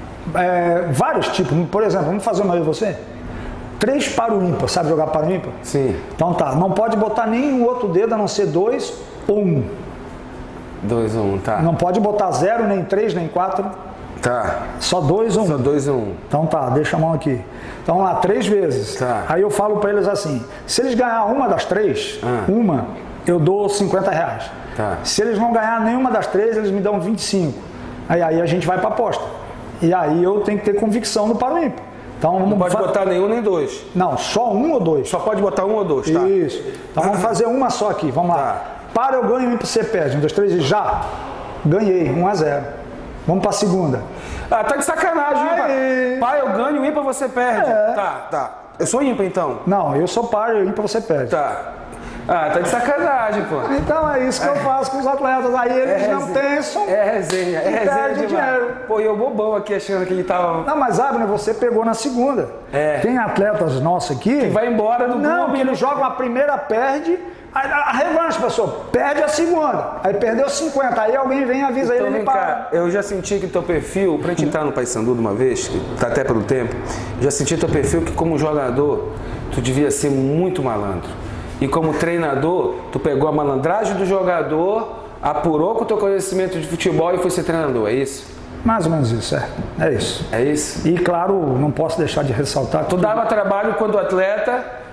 é, vários tipos. Por exemplo, vamos fazer uma vez você? Três para o ímpar, sabe jogar para o ímpar? Sim. Então tá, não pode botar nenhum outro dedo a não ser dois ou um. Dois ou um, tá. Não pode botar zero, nem três, nem quatro. Tá. Só dois ou um. Só dois ou um. Então tá, deixa a mão aqui. Então vamos lá, três vezes. Tá. Aí eu falo pra eles assim, se eles ganhar uma das três, ah. uma, eu dou cinquenta reais. Tá. Se eles não ganhar nenhuma das três, eles me dão vinte e cinco. Aí, aí a gente vai pra aposta. E aí eu tenho que ter convicção no par ímpar. Então, vamos não pode fa... botar nenhum nem dois. Não, só um ou dois. Só pode botar um ou dois, tá? Isso. Então vamos fazer uma só aqui, vamos lá. Tá. Para, eu ganho, ímpar, você perde. Um, dois, três e já. Ganhei, um a zero. Vamos para a segunda. Ah, tá de sacanagem, ímpar. Pai, eu ganho, ímpar, você perde. É. Tá, tá. Eu sou ímpar, então? Não, eu sou par, eu ímpar, você perde. Tá. Ah, tá de sacanagem, pô. Então é isso que eu faço com os atletas. Aí eles é não pensam. É resenha, é resenha de dinheiro. Pô, e eu bobão aqui achando que ele tava... Não, mas Abner, você pegou na segunda. É. Tem atletas nossos aqui... Que vai embora do grupo. Não, que eles jogam a primeira, perde... A, a, a revanche, pessoal, perde a segunda. Aí perdeu cinquenta, aí alguém vem e avisa então, ele, ele para. Eu já senti que teu perfil, pra gente entrar no Paysandu de uma vez, que tá até pelo tempo, já senti teu perfil que como jogador, tu devia ser muito malandro. E como treinador, tu pegou a malandragem do jogador, apurou com o teu conhecimento de futebol e foi ser treinador, é isso? Mais ou menos isso, é. É isso. É isso? E claro, não posso deixar de ressaltar... Tu dava trabalho quando atleta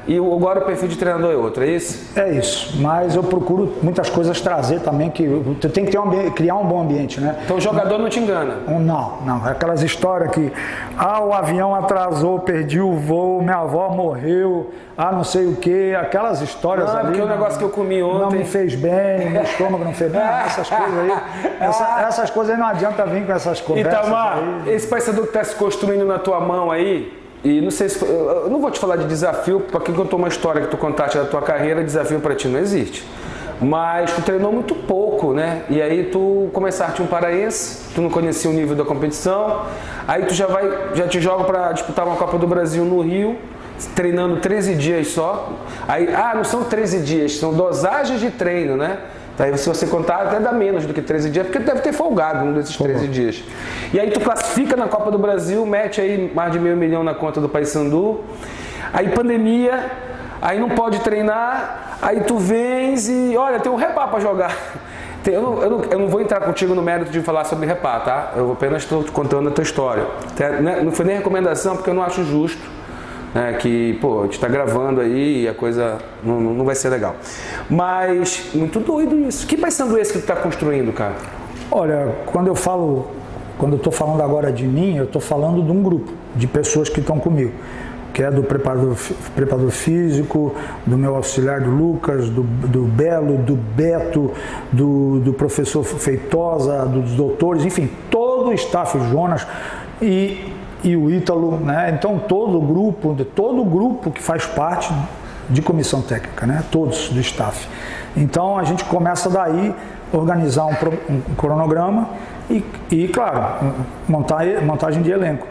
E agora o perfil de treinador é outro, é isso? É isso, mas eu procuro muitas coisas trazer também, que tu tem que ter um ambiente, criar um bom ambiente, né? Então o jogador não te engana? Não, não, é aquelas histórias que, ah, o avião atrasou, perdi o voo, minha avó morreu, ah, não sei o que, aquelas histórias não, ali. Porque o negócio que eu comi ontem... Não me fez bem, meu estômago não fez bem, essas coisas aí, essa, essas coisas aí não adianta vir com essas conversas. Itamar, aí. esse Paysandu que está se construindo na tua mão aí, e não sei se, eu não vou te falar de desafio, porque quem contou uma história que tu contaste da tua carreira, desafio para ti não existe. Mas tu treinou muito pouco, né? E aí tu começaste um paraense, tu não conhecia o nível da competição, aí tu já vai, já te joga para disputar uma Copa do Brasil no Rio, treinando treze dias só. Aí, ah, não são treze dias, são dosagens de treino, né? Aí se você contar até dá menos do que treze dias, porque deve ter folgado um desses treze dias. E aí tu classifica na Copa do Brasil, mete aí mais de meio milhão na conta do Paysandu. Aí pandemia, aí não pode treinar, aí tu vens e olha, tem um repá para jogar. Eu não, eu, não, eu não vou entrar contigo no mérito de falar sobre repá, tá? Eu apenas estou te contando a tua história. Não foi nem recomendação, porque eu não acho justo. É, que, pô, a gente tá gravando aí e a coisa não, não vai ser legal. Mas, muito doido isso. Que Paysandu é esse que tu tá construindo, cara? Olha, quando eu falo, quando eu tô falando agora de mim, eu tô falando de um grupo de pessoas que estão comigo, que é do preparador, preparador físico, do meu auxiliar do Lucas, do, do Belo, do Beto, do, do professor Feitosa, dos doutores, enfim, todo o staff, o Jonas e... e o Ítalo, né? Então todo o grupo, todo o grupo que faz parte de comissão técnica, né? Todos do staff. Então a gente começa daí organizar um, um cronograma e, e claro, montar, montagem de elenco.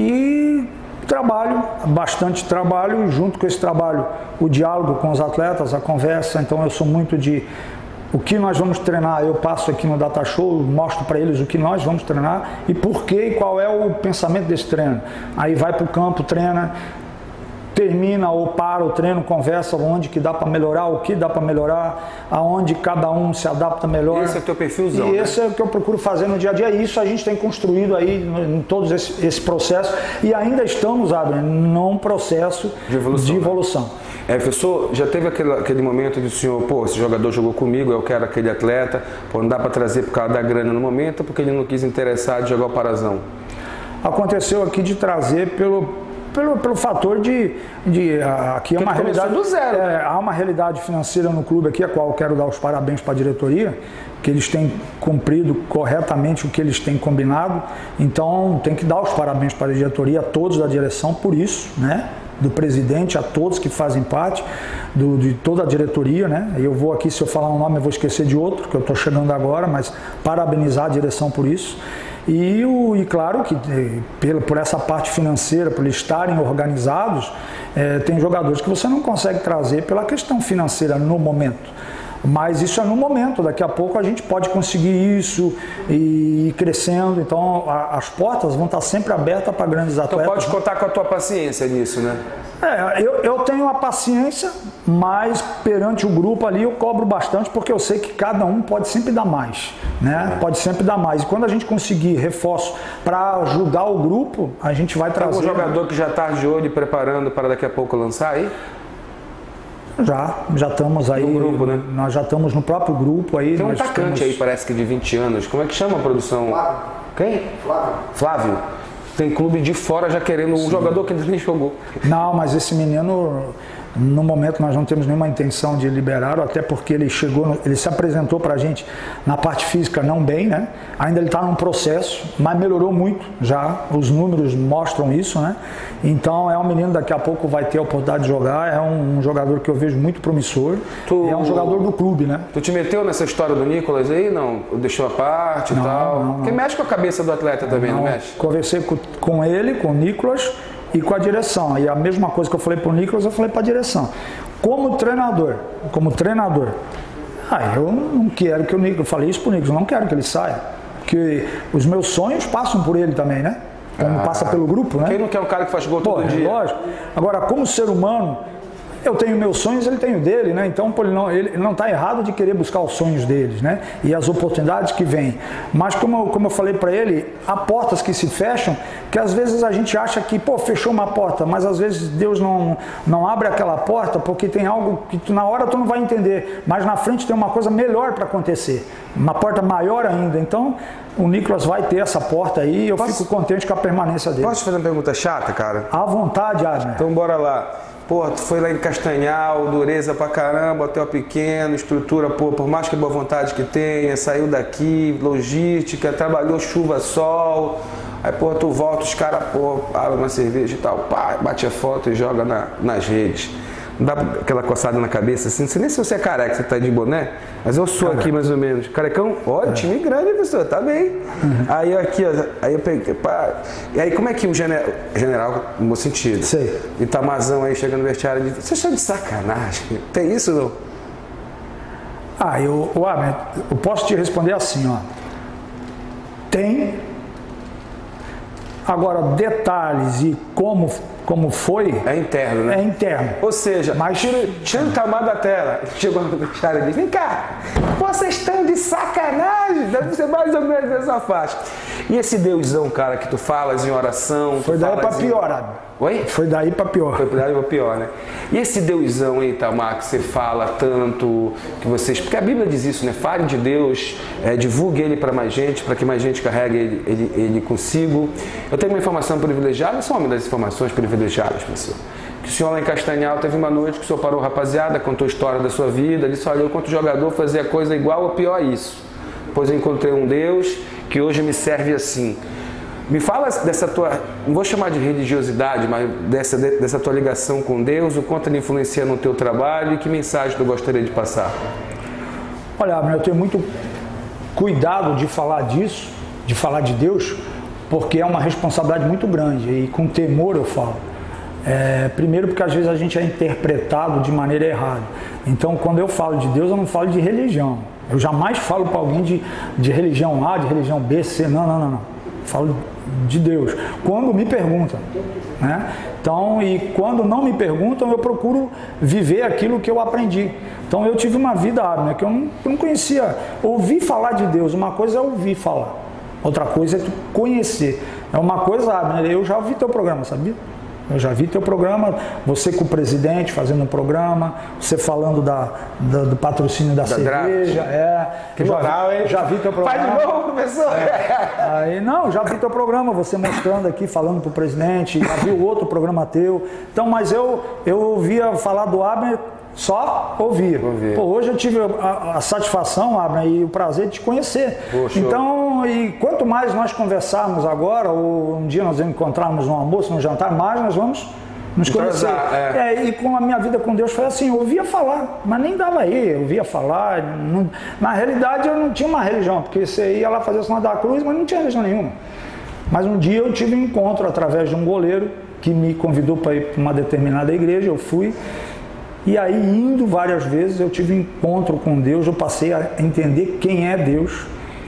E trabalho, bastante trabalho, e junto com esse trabalho o diálogo com os atletas, a conversa. Então eu sou muito de o que nós vamos treinar, eu passo aqui no Data Show, mostro para eles o que nós vamos treinar e por que e qual é o pensamento desse treino. Aí vai para o campo, treina, termina ou para o treino, conversa onde que dá para melhorar, o que dá para melhorar, aonde cada um se adapta melhor. Esse é o teu perfilzão, E né? esse é o que eu procuro fazer no dia a dia. E isso a gente tem construído aí em todos esse, esse processo e ainda estamos, Adriano, num processo de evolução. De evolução. Né? É, professor, já teve aquele, aquele momento de o senhor, pô, esse jogador jogou comigo, eu quero aquele atleta, pô, não dá para trazer por causa da grana no momento, porque ele não quis interessar de jogar o Parazão? Aconteceu aqui de trazer pelo, pelo, pelo fator de, de aqui é uma realidade do zero. É, há uma realidade financeira no clube aqui, a qual eu quero dar os parabéns para a diretoria, que eles têm cumprido corretamente o que eles têm combinado, então tem que dar os parabéns para a diretoria, a todos da direção por isso, né? Do presidente a todos que fazem parte, do, de toda a diretoria, né? Eu vou aqui, se eu falar um nome, eu vou esquecer de outro, que eu estou chegando agora, mas parabenizar a direção por isso. E, o, e claro que por, por essa parte financeira, por eles estarem organizados, é, tem jogadores que você não consegue trazer pela questão financeira no momento. Mas isso é no momento, daqui a pouco a gente pode conseguir isso e ir crescendo, então a, as portas vão estar sempre abertas para grandes atletas. Então pode contar com a tua paciência nisso, né? É, eu, eu tenho a paciência, mas perante o grupo ali eu cobro bastante, porque eu sei que cada um pode sempre dar mais, né? É. Pode sempre dar mais. E quando a gente conseguir reforço para ajudar o grupo, a gente vai trazer... Tem algum jogador que já está de olho e preparando para daqui a pouco lançar aí? Já, já estamos aí, no grupo, né? Nós já estamos no próprio grupo aí. Tem um nós atacante temos... aí, parece que de vinte anos, como é que chama a produção? Flávio. Quem? Flávio. Flávio. Tem clube de fora já querendo um jogador que nem jogou. Não, mas esse menino, no momento nós não temos nenhuma intenção de liberar, até porque ele chegou, ele se apresentou pra gente na parte física não bem, né? Ainda ele está num processo, mas melhorou muito já, os números mostram isso, né? Então é um menino, daqui a pouco vai ter a oportunidade de jogar, é um, um jogador que eu vejo muito promissor, tu, é um jogador do clube, né? Tu te meteu nessa história do Nicolas aí, não? Deixou a parte não, e tal? Não, não. Porque mexe com a cabeça do atleta também, não, não mexe? Conversei com, com ele, com o Nicolas e com a direção, e a mesma coisa que eu falei para o Nicolas, eu falei para a direção. Como treinador, como treinador, ah, eu não quero que o Nicolas, eu falei isso para o Nicolas, eu não quero que ele saia, porque os meus sonhos passam por ele também, né? Como ah, passa pelo grupo, né? Quem não quer um cara que faz gol todo Pô, dia? Lógico. Agora, como ser humano, eu tenho meus sonhos, ele tem o dele, né? Então ele não ele não está errado de querer buscar os sonhos deles, né? E as oportunidades que vêm. Mas como, como eu falei para ele, há portas que se fecham, que às vezes a gente acha que, pô, fechou uma porta, mas às vezes Deus não, não abre aquela porta porque tem algo que tu, na hora tu não vai entender, mas na frente tem uma coisa melhor para acontecer, uma porta maior ainda. Então o Nicolas vai ter essa porta aí e eu Posso... fico contente com a permanência dele. Posso te fazer uma pergunta chata, cara? À vontade, Abner. Então bora lá. Pô, tu foi lá em Castanhal, dureza pra caramba, hotel pequeno, estrutura, pô, por mais que boa vontade que tenha, saiu daqui, logística, trabalhou chuva, sol, aí, pô, tu volta, os caras, pô, param uma cerveja e tal, pá, bate a foto e joga na, nas redes. Não dá aquela coçada na cabeça assim, não sei nem se você é careca, você tá de boné, mas eu sou Careca. Aqui mais ou menos. Carecão, olha, é. time grande, pessoa, tá bem. Uhum. Aí aqui, ó, aí eu peguei, pá. E aí como é que o general, general no bom sentido, sei. Itamazão aí chegando no vestiário, de, você está de sacanagem, tem isso não? Ah, eu, eu, eu posso te responder assim, ó. Tem. Agora, detalhes e como, como foi... É interno, né? É interno. Ou seja, mas tira, tira o tamanho da tela. Chegou no vestiário e disse, vem cá, vocês estão de sacanagem. Deve ser mais ou menos dessa faixa. E esse Deusão, cara, que tu falas em oração... Foi daí pra pior, Abner. Oi? Foi daí pra pior. Foi daí pra pior, né? E esse Deusão aí, Itamar, que você fala tanto, que vocês... Porque a Bíblia diz isso, né? Fale de Deus, é, divulgue Ele para mais gente, para que mais gente carregue Ele, ele, ele consigo. Eu tenho uma informação privilegiada, essa é uma das informações privilegiadas, pessoal. Que o senhor lá em Castanhal teve uma noite que o senhor parou, rapaziada, contou a história da sua vida, disse, olha, eu quanto jogador fazia coisa igual ou pior a isso. Pois eu encontrei um Deus que hoje me serve assim. Me fala dessa tua, não vou chamar de religiosidade, mas dessa, dessa tua ligação com Deus, o quanto ele influencia no teu trabalho e que mensagem tu gostaria de passar? Olha, eu tenho muito cuidado de falar disso, de falar de Deus, porque é uma responsabilidade muito grande e com temor eu falo. É, primeiro porque às vezes a gente é interpretado de maneira errada. Então quando eu falo de Deus, eu não falo de religião. Eu jamais falo para alguém de, de religião A, de religião B, C, não, não, não, não. Falo de Deus. Quando me perguntam, né? Então, e quando não me perguntam, eu procuro viver aquilo que eu aprendi. Então eu tive uma vida, né, que eu não, eu não conhecia. Ouvi falar de Deus, uma coisa é ouvir falar, outra coisa é tu conhecer. É uma coisa, né, eu já ouvi teu programa, sabia? Eu já vi teu programa, você com o presidente fazendo um programa, você falando da, da, do patrocínio da, da cerveja. Draft. É, que moral, hein? Já vi teu programa. Faz de novo, professor! É. Aí, não, já vi teu programa, você mostrando aqui, falando pro presidente, já vi o outro programa teu. Então, mas eu, eu ouvia falar do Abner, só ouvir. ouvir. Pô, hoje eu tive a, a satisfação, Abner, e o prazer de te conhecer. Poxa. Então, e quanto mais nós conversarmos agora, ou um dia nós encontrarmos no almoço, no jantar, mais nós vamos nos conhecer. É. É, e com a minha vida com Deus foi assim, eu ouvia falar, mas nem dava aí, eu ouvia falar. Não, na realidade eu não tinha uma religião, porque você ia lá fazer o sinal da cruz, mas não tinha religião nenhuma. Mas um dia eu tive um encontro através de um goleiro que me convidou para ir para uma determinada igreja, eu fui. E aí, indo várias vezes, eu tive um encontro com Deus, eu passei a entender quem é Deus,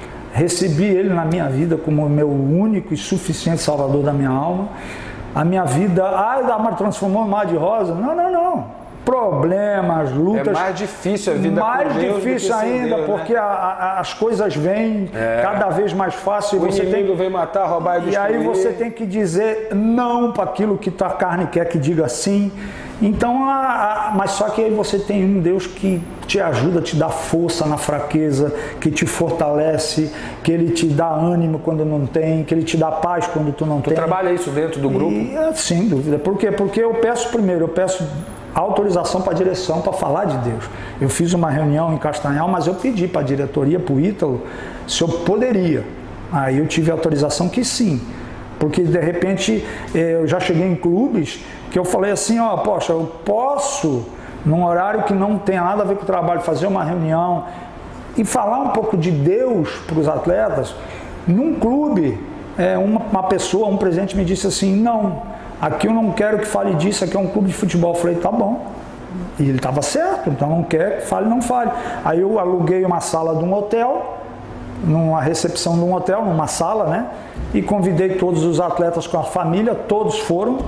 recebi Ele na minha vida como meu único e suficiente Salvador da minha alma. A minha vida, ah, a Mar transformou em mar de rosa? Não, não, não. Problemas, lutas. É mais difícil a vida mais com Deus difícil do que ainda, Deus, porque né? a, a, as coisas vêm é. cada vez mais fácil. O você inimigo tem... vem matar, roubar e destruir. E aí você tem que dizer não para aquilo que tua carne quer que diga sim. Então, a, a, mas só que aí você tem um Deus que te ajuda, te dá força na fraqueza, que te fortalece, que Ele te dá ânimo quando não tem, que Ele te dá paz quando tu não tu tem. Tu trabalha isso dentro do grupo? E, sem dúvida. Por quê? Porque eu peço primeiro, eu peço autorização para a direção para falar de Deus. Eu fiz uma reunião em Castanhal, mas eu pedi para a diretoria, para o Ítalo, se eu poderia. Aí eu tive autorização que sim. Porque de repente eu já cheguei em clubes que eu falei assim, ó, poxa, eu posso, num horário que não tem nada a ver com o trabalho, fazer uma reunião e falar um pouco de Deus para os atletas. Num clube, é, uma, uma pessoa, um presidente me disse assim, não, aqui eu não quero que fale disso, aqui é um clube de futebol. Eu falei, tá bom. E ele estava certo, então não quer que fale, não fale. Aí eu aluguei uma sala de um hotel, numa recepção de um hotel, numa sala, né? E convidei todos os atletas com a família, todos foram.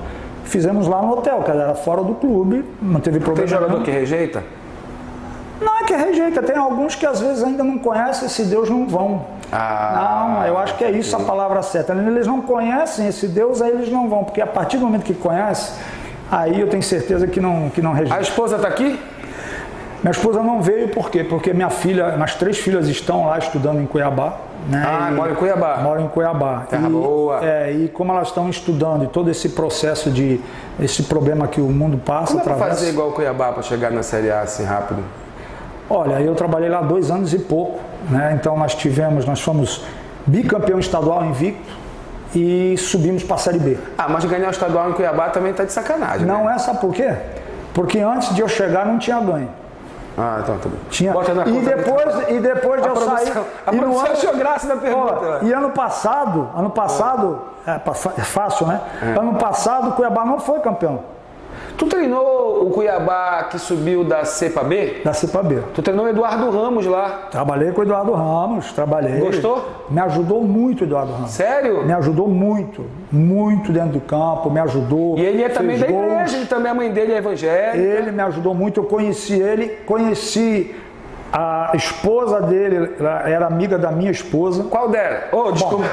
fizemos lá no hotel, que era fora do clube, não teve problema. Tem jogador nenhum. que rejeita? Não é que rejeita, tem alguns que às vezes ainda não conhecem esse Deus, não vão. Ah, não, eu acho que é isso a palavra certa. Eles não conhecem esse Deus, aí eles não vão, porque a partir do momento que conhecem, aí eu tenho certeza que não, que não rejeita. A esposa está aqui? Minha esposa não veio, por quê? Porque minha filha, minhas três filhas estão lá estudando em Cuiabá. Né? Ah, mora em Cuiabá. Mora em Cuiabá. Terra e, boa. É, e como elas estão estudando e todo esse processo de, esse problema que o mundo passa, como é para atravessa... fazer igual o Cuiabá para chegar na Série A assim rápido? Olha, eu trabalhei lá dois anos e pouco, né? Então nós tivemos, nós fomos bicampeão estadual invicto e subimos para a Série B. Ah, mas ganhar o estadual em Cuiabá também tá de sacanagem, Não né? é, sabe por quê? Porque antes de eu chegar não tinha ganho. Ah, então tá bom. Tinha. Bota na E conta depois, e depois de a eu produção, sair... A e no produção ano- achou graça na pergunta. Ó, e ano passado, ano passado, é, é fácil, né? É. Ano passado o Cuiabá não foi campeão. Tu treinou o Cuiabá que subiu da C para B? Da C para B. Tu treinou o Eduardo Ramos lá. Trabalhei com o Eduardo Ramos, trabalhei. Gostou? Me ajudou muito o Eduardo Ramos. Sério? Me ajudou muito, muito dentro do campo, me ajudou. E ele é também da gols. igreja, ele também, a mãe dele é evangélica. Ele me ajudou muito, eu conheci ele, conheci a esposa dele, ela era amiga da minha esposa. Qual dela? Ô, oh, desculpa.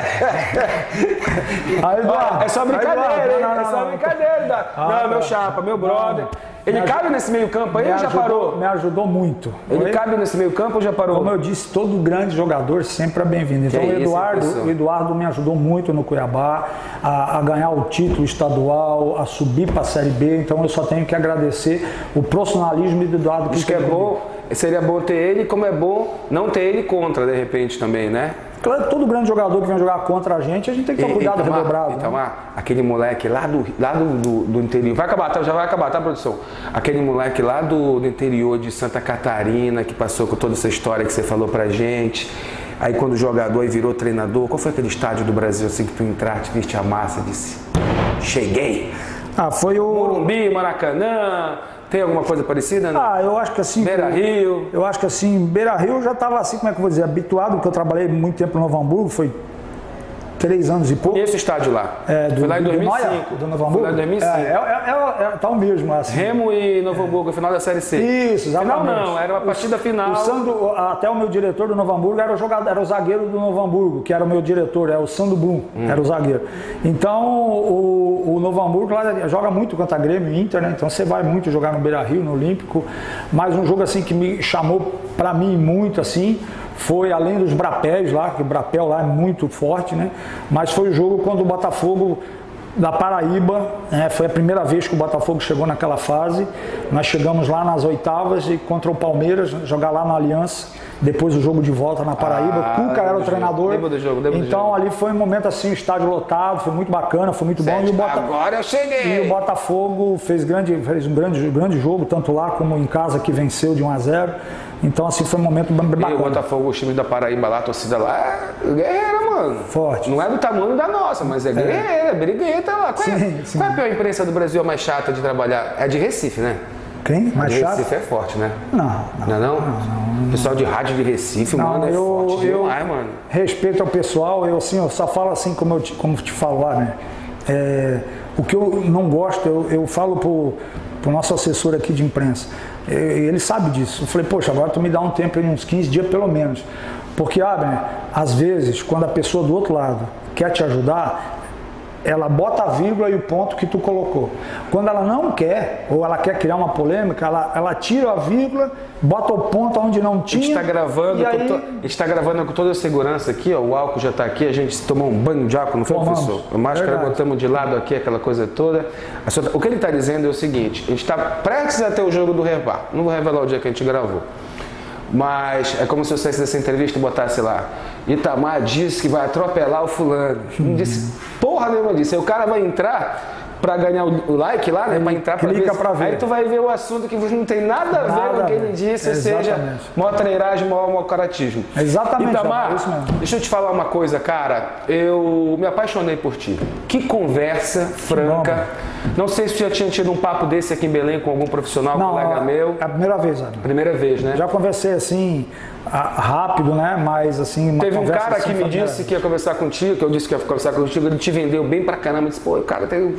Aí, Eduardo, é só brincadeira, Eduardo, hein? não, não, É só não. brincadeira. Ah, não, meu tá. chapa, meu brother. Ele Me cabe ajudou- nesse meio campo aí me ou já ajudou- parou? Me ajudou muito. Ele Oi? cabe nesse meio campo ou já parou? Como eu disse, todo grande jogador sempre é bem-vindo. Então Que o isso, Eduardo, professor? o Eduardo me ajudou muito no Cuiabá a, a ganhar o título estadual, a subir para a Série B. Então eu só tenho que agradecer o profissionalismo do Eduardo. Diz que é bom, seria bom ter ele, como é bom não ter ele contra, de repente, também, né? Claro, todo grande jogador que vem jogar contra a gente, a gente tem que ter um cuidado Itamar, redobrado. né? Itamar, aquele moleque lá do, lá do, do, do interior, vai acabar, tá, já vai acabar, tá, produção? Aquele moleque lá do, do interior de Santa Catarina, que passou com toda essa história que você falou pra gente, aí quando jogador e virou treinador, qual foi aquele estádio do Brasil assim que tu entraste, viste a massa, disse, cheguei? Ah, foi o... Morumbi, Maracanã, tem alguma coisa parecida? Não? Ah, eu acho que assim... Beira Rio. Eu acho que assim, Beira Rio eu já estava assim, como é que eu vou dizer, habituado, porque eu trabalhei muito tempo no Novo Hamburgo, foi três anos e pouco. E esse estádio lá? É, do, foi lá em do dois mil e cinco. Noia, do Novo Foi Hamburgo? lá em dois mil e cinco. É, é, é, é, tá o mesmo, assim. Remo e Novo Hamburgo, final da Série C. Isso, exatamente. Final não, era uma partida final. O Sandro, até o meu diretor do Novo Hamburgo era o, jogador, era o zagueiro do Novo Hamburgo, que era o meu diretor, é o Sandro Blum, hum. era o zagueiro. Então, o, o Novo Hamburgo lá joga muito contra Grêmio e Inter, né? Então você vai muito jogar no Beira Rio, no Olímpico. Mas um jogo assim que me chamou pra mim muito assim, foi além dos Brapés lá, que o Brapel lá é muito forte, né? Mas foi o jogo quando o Botafogo da Paraíba, né? Foi a primeira vez que o Botafogo chegou naquela fase. Nós chegamos lá nas oitavas e contra o Palmeiras, jogar lá na Aliança. Depois o jogo de volta na Paraíba, Ah, Cuca era o do treinador. Lembro do jogo, lembro do então jogo. ali foi um momento assim, o estádio lotado, foi muito bacana, foi muito bom. E o, Bota... Agora eu cheguei! e o Botafogo fez, grande, fez um grande, grande jogo, tanto lá como em casa, que venceu de um a zero. Então assim, foi um momento bem bacana. E o Botafogo, o time da Paraíba lá, a torcida lá, é guerreira, mano. Forte. Não é do tamanho da nossa, mas é guerreira, é brigueta lá. Qual, é, Sim, sim. qual é a pior imprensa do Brasil, a mais chata de trabalhar? É de Recife, né? Quem? Mais de chato? Recife é forte, né? Não, Não é não? O pessoal de rádio de Recife, Não, mano, é eu, forte eu demais, mano. respeito ao pessoal, eu, assim, eu só falo assim como eu te, como te falar, né? É, o que eu não gosto, eu, eu falo pro, pro nosso assessor aqui de imprensa, é, ele sabe disso. Eu falei, poxa, agora tu me dá um tempo, uns quinze dias pelo menos. Porque, Abner, às vezes, quando a pessoa do outro lado quer te ajudar, ela bota a vírgula e o ponto que tu colocou. Quando ela não quer, ou ela quer criar uma polêmica, ela, ela tira a vírgula, bota o ponto onde não A gente tinha. está gravando, e com aí... to... a gente tá gravando com toda a segurança aqui, ó, o álcool já está aqui, a gente tomou um banho de álcool, não foi, Tomamos. professor? A máscara Verdade. botamos de lado aqui, aquela coisa toda. A sua- O que ele está dizendo é o seguinte, a gente está prestes a ter o jogo do Revar, não vou revelar o dia que a gente gravou. Mas é como se eu saísse dessa entrevista e botasse lá, Itamar disse que vai atropelar o fulano. Não disse porra nenhuma disso. Aí o cara vai entrar pra ganhar o like lá, né? Pra entrar pra clica ver. pra ver. Aí tu vai ver o assunto que não tem nada a ver Nada com o que a ele ver. disse, ou seja, Exatamente. maior trairagem, maior mau caratismo. Exatamente, Itamar, é isso mesmo. deixa eu te falar uma coisa, cara. Eu me apaixonei por ti. Que conversa franca. Não sei se tu já tinha tido um papo desse aqui em Belém com algum profissional, Não, colega meu. é a primeira vez, Abner. Primeira vez, né? Já conversei assim, a- rápido, né? Mas assim, uma Teve um conversa cara assim, que me familiar. disse que ia conversar contigo, que eu disse que ia conversar contigo, ele te vendeu bem pra caramba, disse, pô, o cara tem...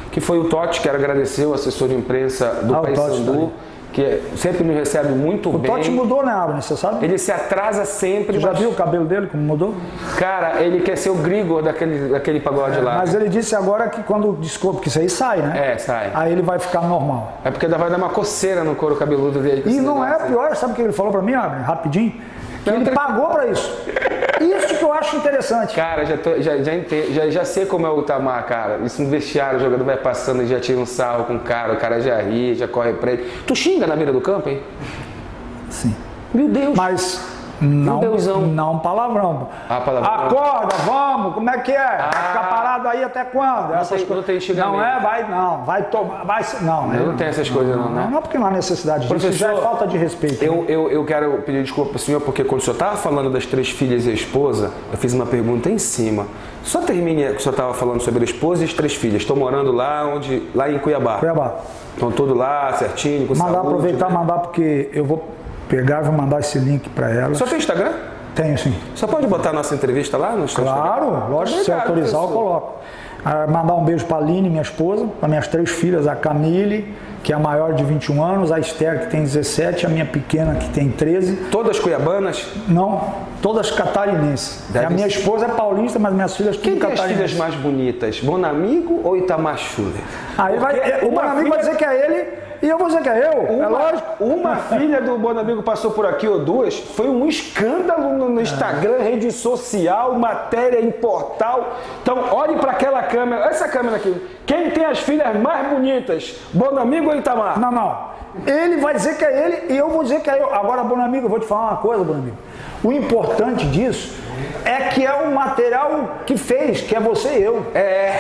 que foi o Totti, quero agradecer, o assessor de imprensa do Ah, o Totti Paysandu, tá que sempre nos recebe muito O bem. Totti mudou, né, Abner? Você sabe? Ele se atrasa sempre. Você já mas- viu o cabelo dele como mudou? Cara, ele quer ser o Grigor daquele, daquele pagode lá. Mas ele disse agora que quando desculpa, porque isso aí sai, né? É, sai. Aí ele vai ficar normal. É porque vai dar uma coceira no couro cabeludo dele. com E esse não é negócio aí. pior, sabe o que ele falou pra mim, Abner? Rapidinho? Que Não, ele tem- pagou pra isso. Isso que eu acho interessante. Cara, já, tô- já, já, ente- já, já sei como é o Itamar, cara. Isso no vestiário, o jogador vai passando e já tira um sarro com o cara, o cara já ri, já corre pra ele. Tu xinga na beira do campo, hein? Sim. Meu Deus! Mas não, Deusão. não palavrão. Ah, palavrão. Acorda, vamos, como é que é? Vai ficar parado aí até quando? Essas tem- não tem xingamento. Não é, vai, não, vai tomar, vai, não. Não, não tem essas coisas não, né? Não, não, porque não há necessidade disso, Professor, já é falta de respeito. Eu, eu, eu quero pedir desculpa pro senhor, porque quando o senhor estava falando das três filhas e a esposa, eu fiz uma pergunta em cima. Só termine que o senhor estava falando sobre a esposa e as três filhas. Estão morando lá onde? Lá em Cuiabá. Cuiabá. Estão todos lá, certinho, com Mandar, saúde, aproveitar, né? mandar, porque eu vou pegar e vou mandar esse link pra ela. O senhor tem Instagram? Tenho sim. Só pode botar a nossa entrevista lá no seu Instagram? Claro, lógico, se Obrigado, autorizar eu professor. coloco. Ah, mandar um beijo para a Aline, minha esposa, para minhas três filhas, a Camille, que é a maior de vinte e um anos, a Esther, que tem dezessete, a minha pequena, que tem treze. Todas cuiabanas? Não, todas catarinenses. Deve E a minha ser. esposa é paulista, mas minhas filhas Quem tudo tem as filhas catarinenses. mais bonitas? Bonamigo ou Itamar Schuller? Aí vai, Porque o uma meu amigo filha- vai dizer que é ele e eu vou dizer que é eu. Uma, É lógico. uma filha do Bonamigo passou por aqui ou duas, foi um escândalo no, no Instagram, rede social, matéria em portal. Então, olhe para aquela câmera, essa câmera aqui. Quem tem as filhas mais bonitas? Bonamigo ou Itamar? Não, não. Ele vai dizer que é ele e eu vou dizer que é eu. Agora, Bonamigo, eu vou te falar uma coisa, Bonamigo. O importante disso é que é o material que fez, que é você e eu.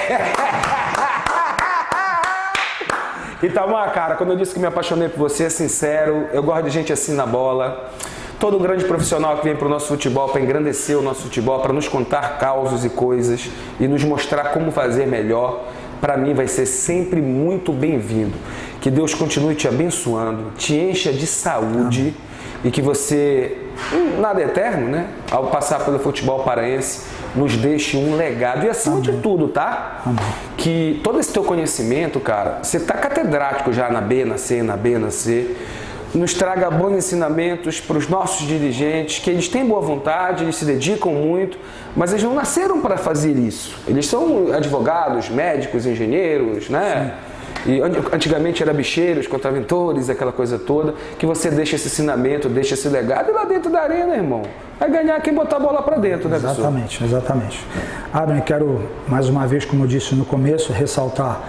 Itamar, cara, quando eu disse que me apaixonei por você, é sincero, eu gosto de gente assim na bola. Todo grande profissional que vem para o nosso futebol, para engrandecer o nosso futebol, para nos contar causos e coisas e nos mostrar como fazer melhor, para mim vai ser sempre muito bem-vindo. Que Deus continue te abençoando, te encha de saúde e que você, hum, nada é eterno, né? Ao passar pelo futebol paraense, nos deixe um legado. E acima de tudo, tá? Que todo esse teu conhecimento, cara, você tá catedrático já na B, na C, na B, na C, nos traga bons ensinamentos para os nossos dirigentes, que eles têm boa vontade, eles se dedicam muito, mas eles não nasceram para fazer isso. Eles são advogados, médicos, engenheiros, né? E antigamente era bicheiros, contraventores, aquela coisa toda, que você deixa esse ensinamento, deixa esse legado, e lá dentro da arena, irmão, vai ganhar quem botar a bola para dentro, né, pessoal? Exatamente, exatamente. Abner, quero mais uma vez, como eu disse no começo, ressaltar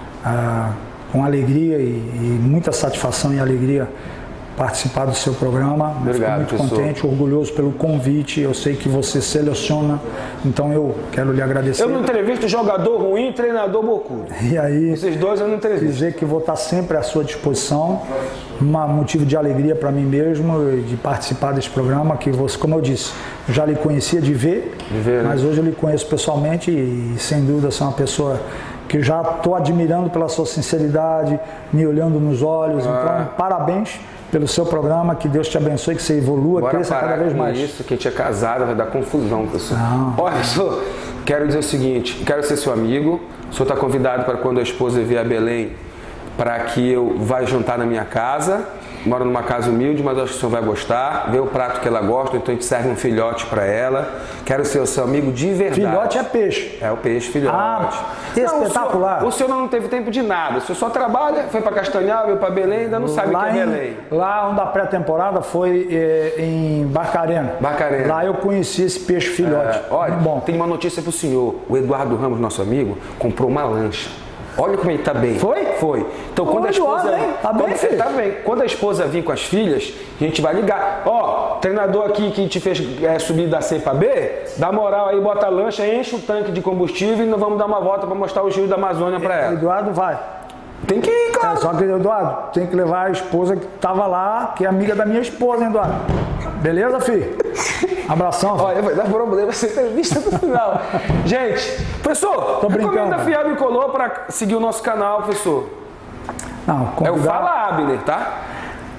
ah, com alegria e, e muita satisfação e alegria participar do seu programa. Eu Obrigado, fico muito professor. contente, orgulhoso pelo convite. Eu sei que você seleciona, então eu quero lhe agradecer. Eu não entrevisto jogador ruim e treinador bocudo. E aí, Esses dois eu não entrevisto. dizer que vou estar sempre à sua disposição, um motivo de alegria para mim mesmo de participar desse programa, que você, como eu disse, eu já lhe conhecia de ver, De ver, né? mas hoje eu lhe conheço pessoalmente e sem dúvida você é uma pessoa que já estou admirando pela sua sinceridade, me olhando nos olhos, então parabéns pelo seu programa, que Deus te abençoe, que você evolua, Bora cresça parar cada vez com mais. isso, quem tinha casado vai dar confusão, pessoal. Não. Olha, pessoal, quero dizer o seguinte, quero ser seu amigo, o senhor está convidado para quando a esposa vier a Belém, para que eu vá jantar na minha casa. Moro numa casa humilde, mas acho que o senhor vai gostar. Vê o prato que ela gosta, então a gente serve um filhote para ela. Quero ser o seu amigo de verdade. Filhote é peixe. É o peixe filhote. Ah, espetacular. Não, o, senhor, o senhor não teve tempo de nada. O senhor só trabalha, foi para Castanhal, veio para Belém, ainda não sabe o que é Lá, Belém. em, lá onde a pré-temporada foi eh, em Barcarena. Barcarena. Lá eu conheci esse peixe filhote. É, olha, Muito bom. tem uma notícia pro senhor. O Eduardo Ramos, nosso amigo, comprou uma lancha. Olha como ele tá bem. Foi? Foi. Então, Ô, quando a esposa... Eduardo, hein? Tá quando, bem, filho? tá bem. Quando a esposa vir com as filhas, a gente vai ligar. Ó, treinador aqui que te fez é, subir da C pra B, dá moral aí, bota a lancha, enche o tanque de combustível e nós vamos dar uma volta pra mostrar os rios da Amazônia pra ela. Eduardo vai. Tem que ir, É, claro. só que, Eduardo, tem que levar a esposa que tava lá, que é amiga da minha esposa, hein, Eduardo? Beleza, filho? Abração. filho. Olha, vai dar problema essa entrevista no final. Gente, professor, Tô brincando. recomenda a Fiel Bicolor para seguir o nosso canal, professor. Não, É o convidar- Fala Abner, tá?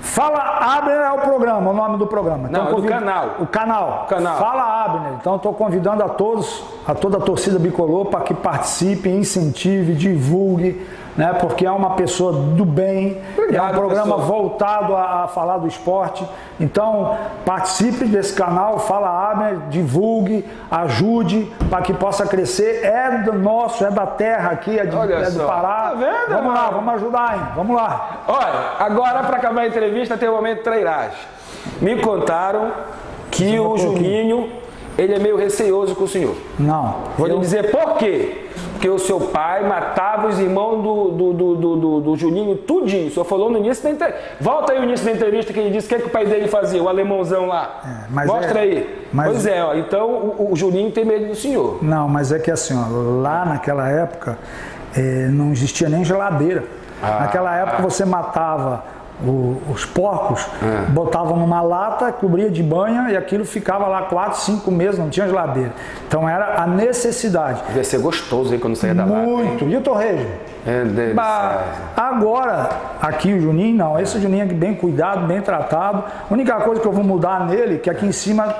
Fala Abner é o programa, o nome do programa. Então, Não, é convido... do canal. O canal. canal. Fala Abner. Então estou convidando a todos, a toda a torcida bicolor para que participe, incentive, divulgue, né? Porque é uma pessoa do bem, Obrigado, é um programa pessoal. voltado a, a falar do esporte. Então participe desse canal, Fala Abner, divulgue, ajude para que possa crescer. É do nosso, é da terra aqui, é, de, é do Pará. Tá vendo, vamos mano? lá, vamos ajudar, hein? Vamos lá. Olha, agora para acabar a entrevista tem o momento trairagem. Me contaram que o Juninho, ele é meio receoso com o senhor. Não. Vou eu... lhe dizer por quê. Porque o seu pai matava os irmãos do, do, do, do, do, do Juninho tudinho. O senhor falou no início da entrevista. Volta aí o início da entrevista que ele disse o que, é que o pai dele fazia, o alemãozão lá. É, mas Mostra é... aí. Mas... Pois é, ó, então o, o Juninho tem medo do senhor. Não, mas é que assim, ó, lá naquela época é, não existia nem geladeira. Ah, naquela época ah. você matava o, os porcos, é. botava numa lata, cobria de banha e aquilo ficava lá quatro, cinco meses, não tinha geladeira. Então era a necessidade. Devia ser gostoso aí quando saía da lata. Muito. E o torresmo? É, bah, agora, aqui o Juninho, não. Esse Juninho é bem cuidado, bem tratado. A única coisa que eu vou mudar nele, que aqui em cima...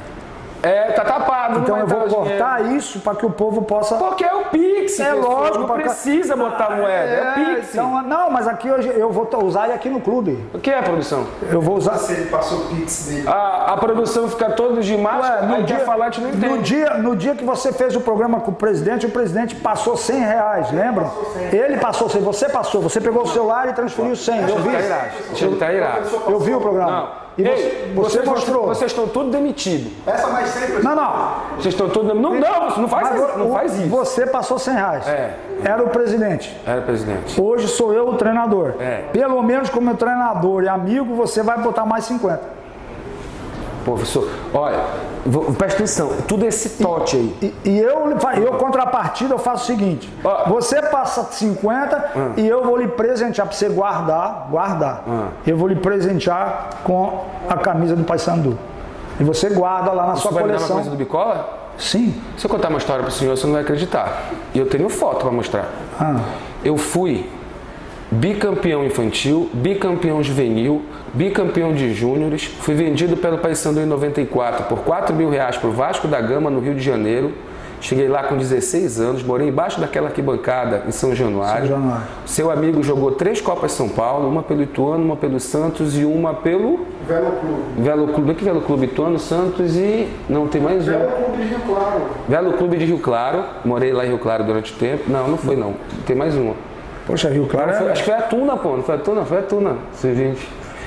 É, tá tapado. Então eu vou cortar dinheiro. isso para que o povo possa... Porque é o Pix, é lógico. Não precisa botar moeda, é, é o Pix. Então, não, mas aqui hoje eu vou usar ele aqui no clube. O que é a produção? Eu vou usar... Se ele passou o Pix dele. A, a produção fica toda de máscara, no aí dia, quer falar, a gente não entende. No dia, no dia que você fez o programa com o presidente, o presidente passou cem reais, lembram? Passou cem. Ele passou cem, você passou, você pegou o celular e transferiu cem, eu vi. Ele tá irado. Eu vi o programa. Não. E Ei, você, vocês, mostrou. Vocês estão todos demitidos. Essa mais sempre. Não, não. Vocês estão todos demitidos. Não, não, não faz, Mas isso, não o, faz isso. Você passou cem reais. É. Era o presidente. Era o presidente. Hoje sou eu o treinador. É. Pelo menos como treinador e amigo, você vai botar mais cinquenta. Professor, olha, vou, presta atenção, tudo esse tote aí. E, e eu, eu, contrapartida, eu faço o seguinte: ah. você passa cinquenta ah. e eu vou lhe presentear, para você guardar, guardar. Ah. Eu vou lhe presentear com a camisa do Paysandu. E você guarda lá na Você sua vai coleção. Você vai me dar uma camisa do Bicola? Sim. Se eu contar uma história para o senhor, você não vai acreditar. E eu tenho foto para mostrar. Ah. Eu fui bicampeão infantil, bicampeão juvenil, bicampeão de júniores, fui vendido pelo Paysandu em noventa e quatro por quatro mil reais para o Vasco da Gama, no Rio de Janeiro. Cheguei lá com dezesseis anos, morei embaixo daquela arquibancada em São Januário. São Januário. Seu amigo jogou três Copas São Paulo, uma pelo Ituano, uma pelo Santos e uma pelo... Velo Clube. Velo Clube, que Velo Clube? Ituano, Santos e... Não, tem mais um. Velo Clube de Rio Claro. Velo Clube de Rio Claro, morei lá em Rio Claro durante o tempo. Não, não foi não, tem mais uma. Poxa, Rio Claro. Não, foi, acho que foi a Tuna, pô. Não foi a Tuna, foi a Tuna. Gente.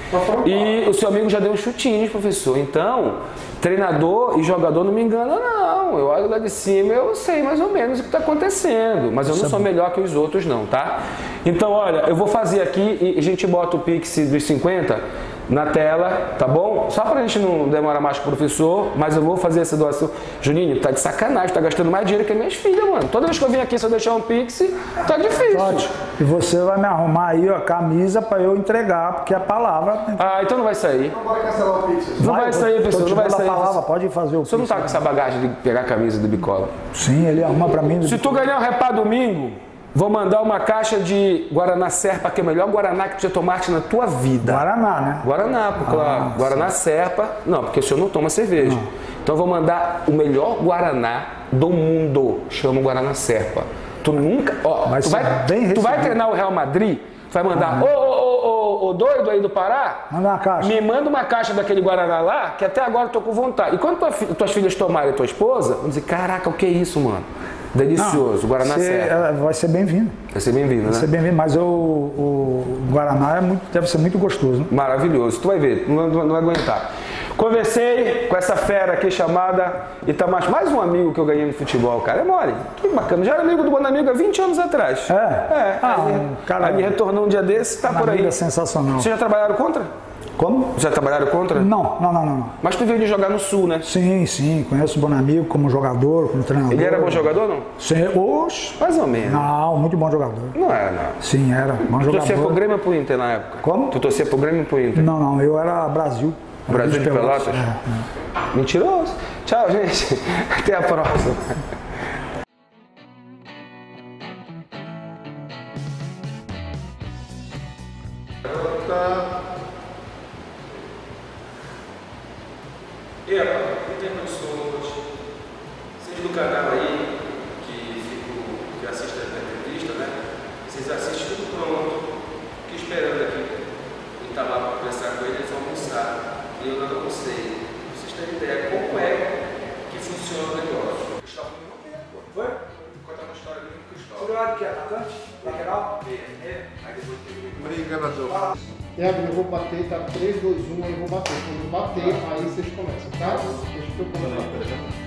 E o seu amigo já deu uns chutinhos, professor. Então, treinador e jogador não me engana, não. Eu olho lá de cima, eu sei mais ou menos o que está acontecendo. Mas eu não sou melhor que os outros, não, tá? Então, olha, eu vou fazer aqui e a gente bota o Pix dos cinquenta na tela, tá bom? Só pra gente não demorar mais com o professor, mas eu vou fazer essa doação. Juninho, tá de sacanagem, tá gastando mais dinheiro que as minhas filhas, mano. Toda vez que eu vim aqui, se eu deixar um Pix, tá difícil. Ótimo. E você vai me arrumar aí ó, a camisa pra eu entregar, porque a palavra... Ah, então não vai sair. Então bora cancelar o Pix. Não vai, vai sair, professor, não vai sair. Palavra, pode fazer o Pix. Você não tá com essa bagagem de pegar a camisa do Bicola? Sim, ele arruma pra mim. Se tu ganhar o Repá domingo, vou mandar uma caixa de Guaraná Serpa, que é o melhor Guaraná que tu já tomaste na tua vida. Guaraná, né? Guaraná, claro. Ah, Guaraná sim. Serpa. Não, porque o senhor não toma cerveja. Não. Então eu vou mandar o melhor Guaraná do mundo. Chama o Guaraná Serpa. Tu nunca... Ó, vai tu, vai, tu vai treinar o Real Madrid, tu vai mandar... Ô, ô, ô, ô, doido aí do Pará, manda uma caixa. Me manda uma caixa daquele Guaraná lá, que até agora eu tô com vontade. E quando tua, tuas filhas tomarem a tua esposa, vão dizer, caraca, o que é isso, mano? Delicioso, não, Guaraná Serra. Vai ser bem-vindo. Vai ser bem-vindo, né? Vai ser bem-vindo, mas o, o Guaraná é muito, deve ser muito gostoso. Né? Maravilhoso, tu vai ver, não, não, não vai aguentar. Conversei com essa fera aqui chamada Itamacho, mais um amigo que eu ganhei no futebol, cara, é mole, que bacana. Já era amigo do Bonamigo há vinte anos atrás. É? É, ah, aí, um cara, aí me retornou um dia desse, tá por aí. É sensacional. Vocês já trabalharam contra? Como? Já trabalharam contra? Não, não, não, não. Mas tu veio de jogar no Sul, né? Sim, sim. Conheço o Bonamigo como jogador, como treinador. Ele era bom jogador, não? Sim. Oxe. Mais ou menos. Não, muito bom jogador. Não era, não. Sim, era. Bom tu jogador. Tu torcia pro Grêmio ou pro Inter na época? Como? Tu torcia pro Grêmio ou pro Inter? Não, não. Eu era Brasil. Brasil de Pelotas? Pelotas? É, é. Mentiroso. Tchau, gente. Até a próxima. Pena, não tem pessoas, seja do canal aí, que, fico, que assistem a entrevista, né? Vocês assistem tudo pronto, fiquei esperando aqui. Eu estava lá para conversar com ele, ele foi almoçar. E eu não almocei. Vocês têm ideia como é que funciona o negócio. O Cristóvão não quer, pô. Foi? Vou contar uma história do Cristóvão. Você lado que é atacante? Lateral? É, é. Aí depois tem Obrigado. É, eu vou bater, tá três, dois, um, aí eu vou bater. Quando eu bater, aí vocês começam, tá? Deixa eu começar.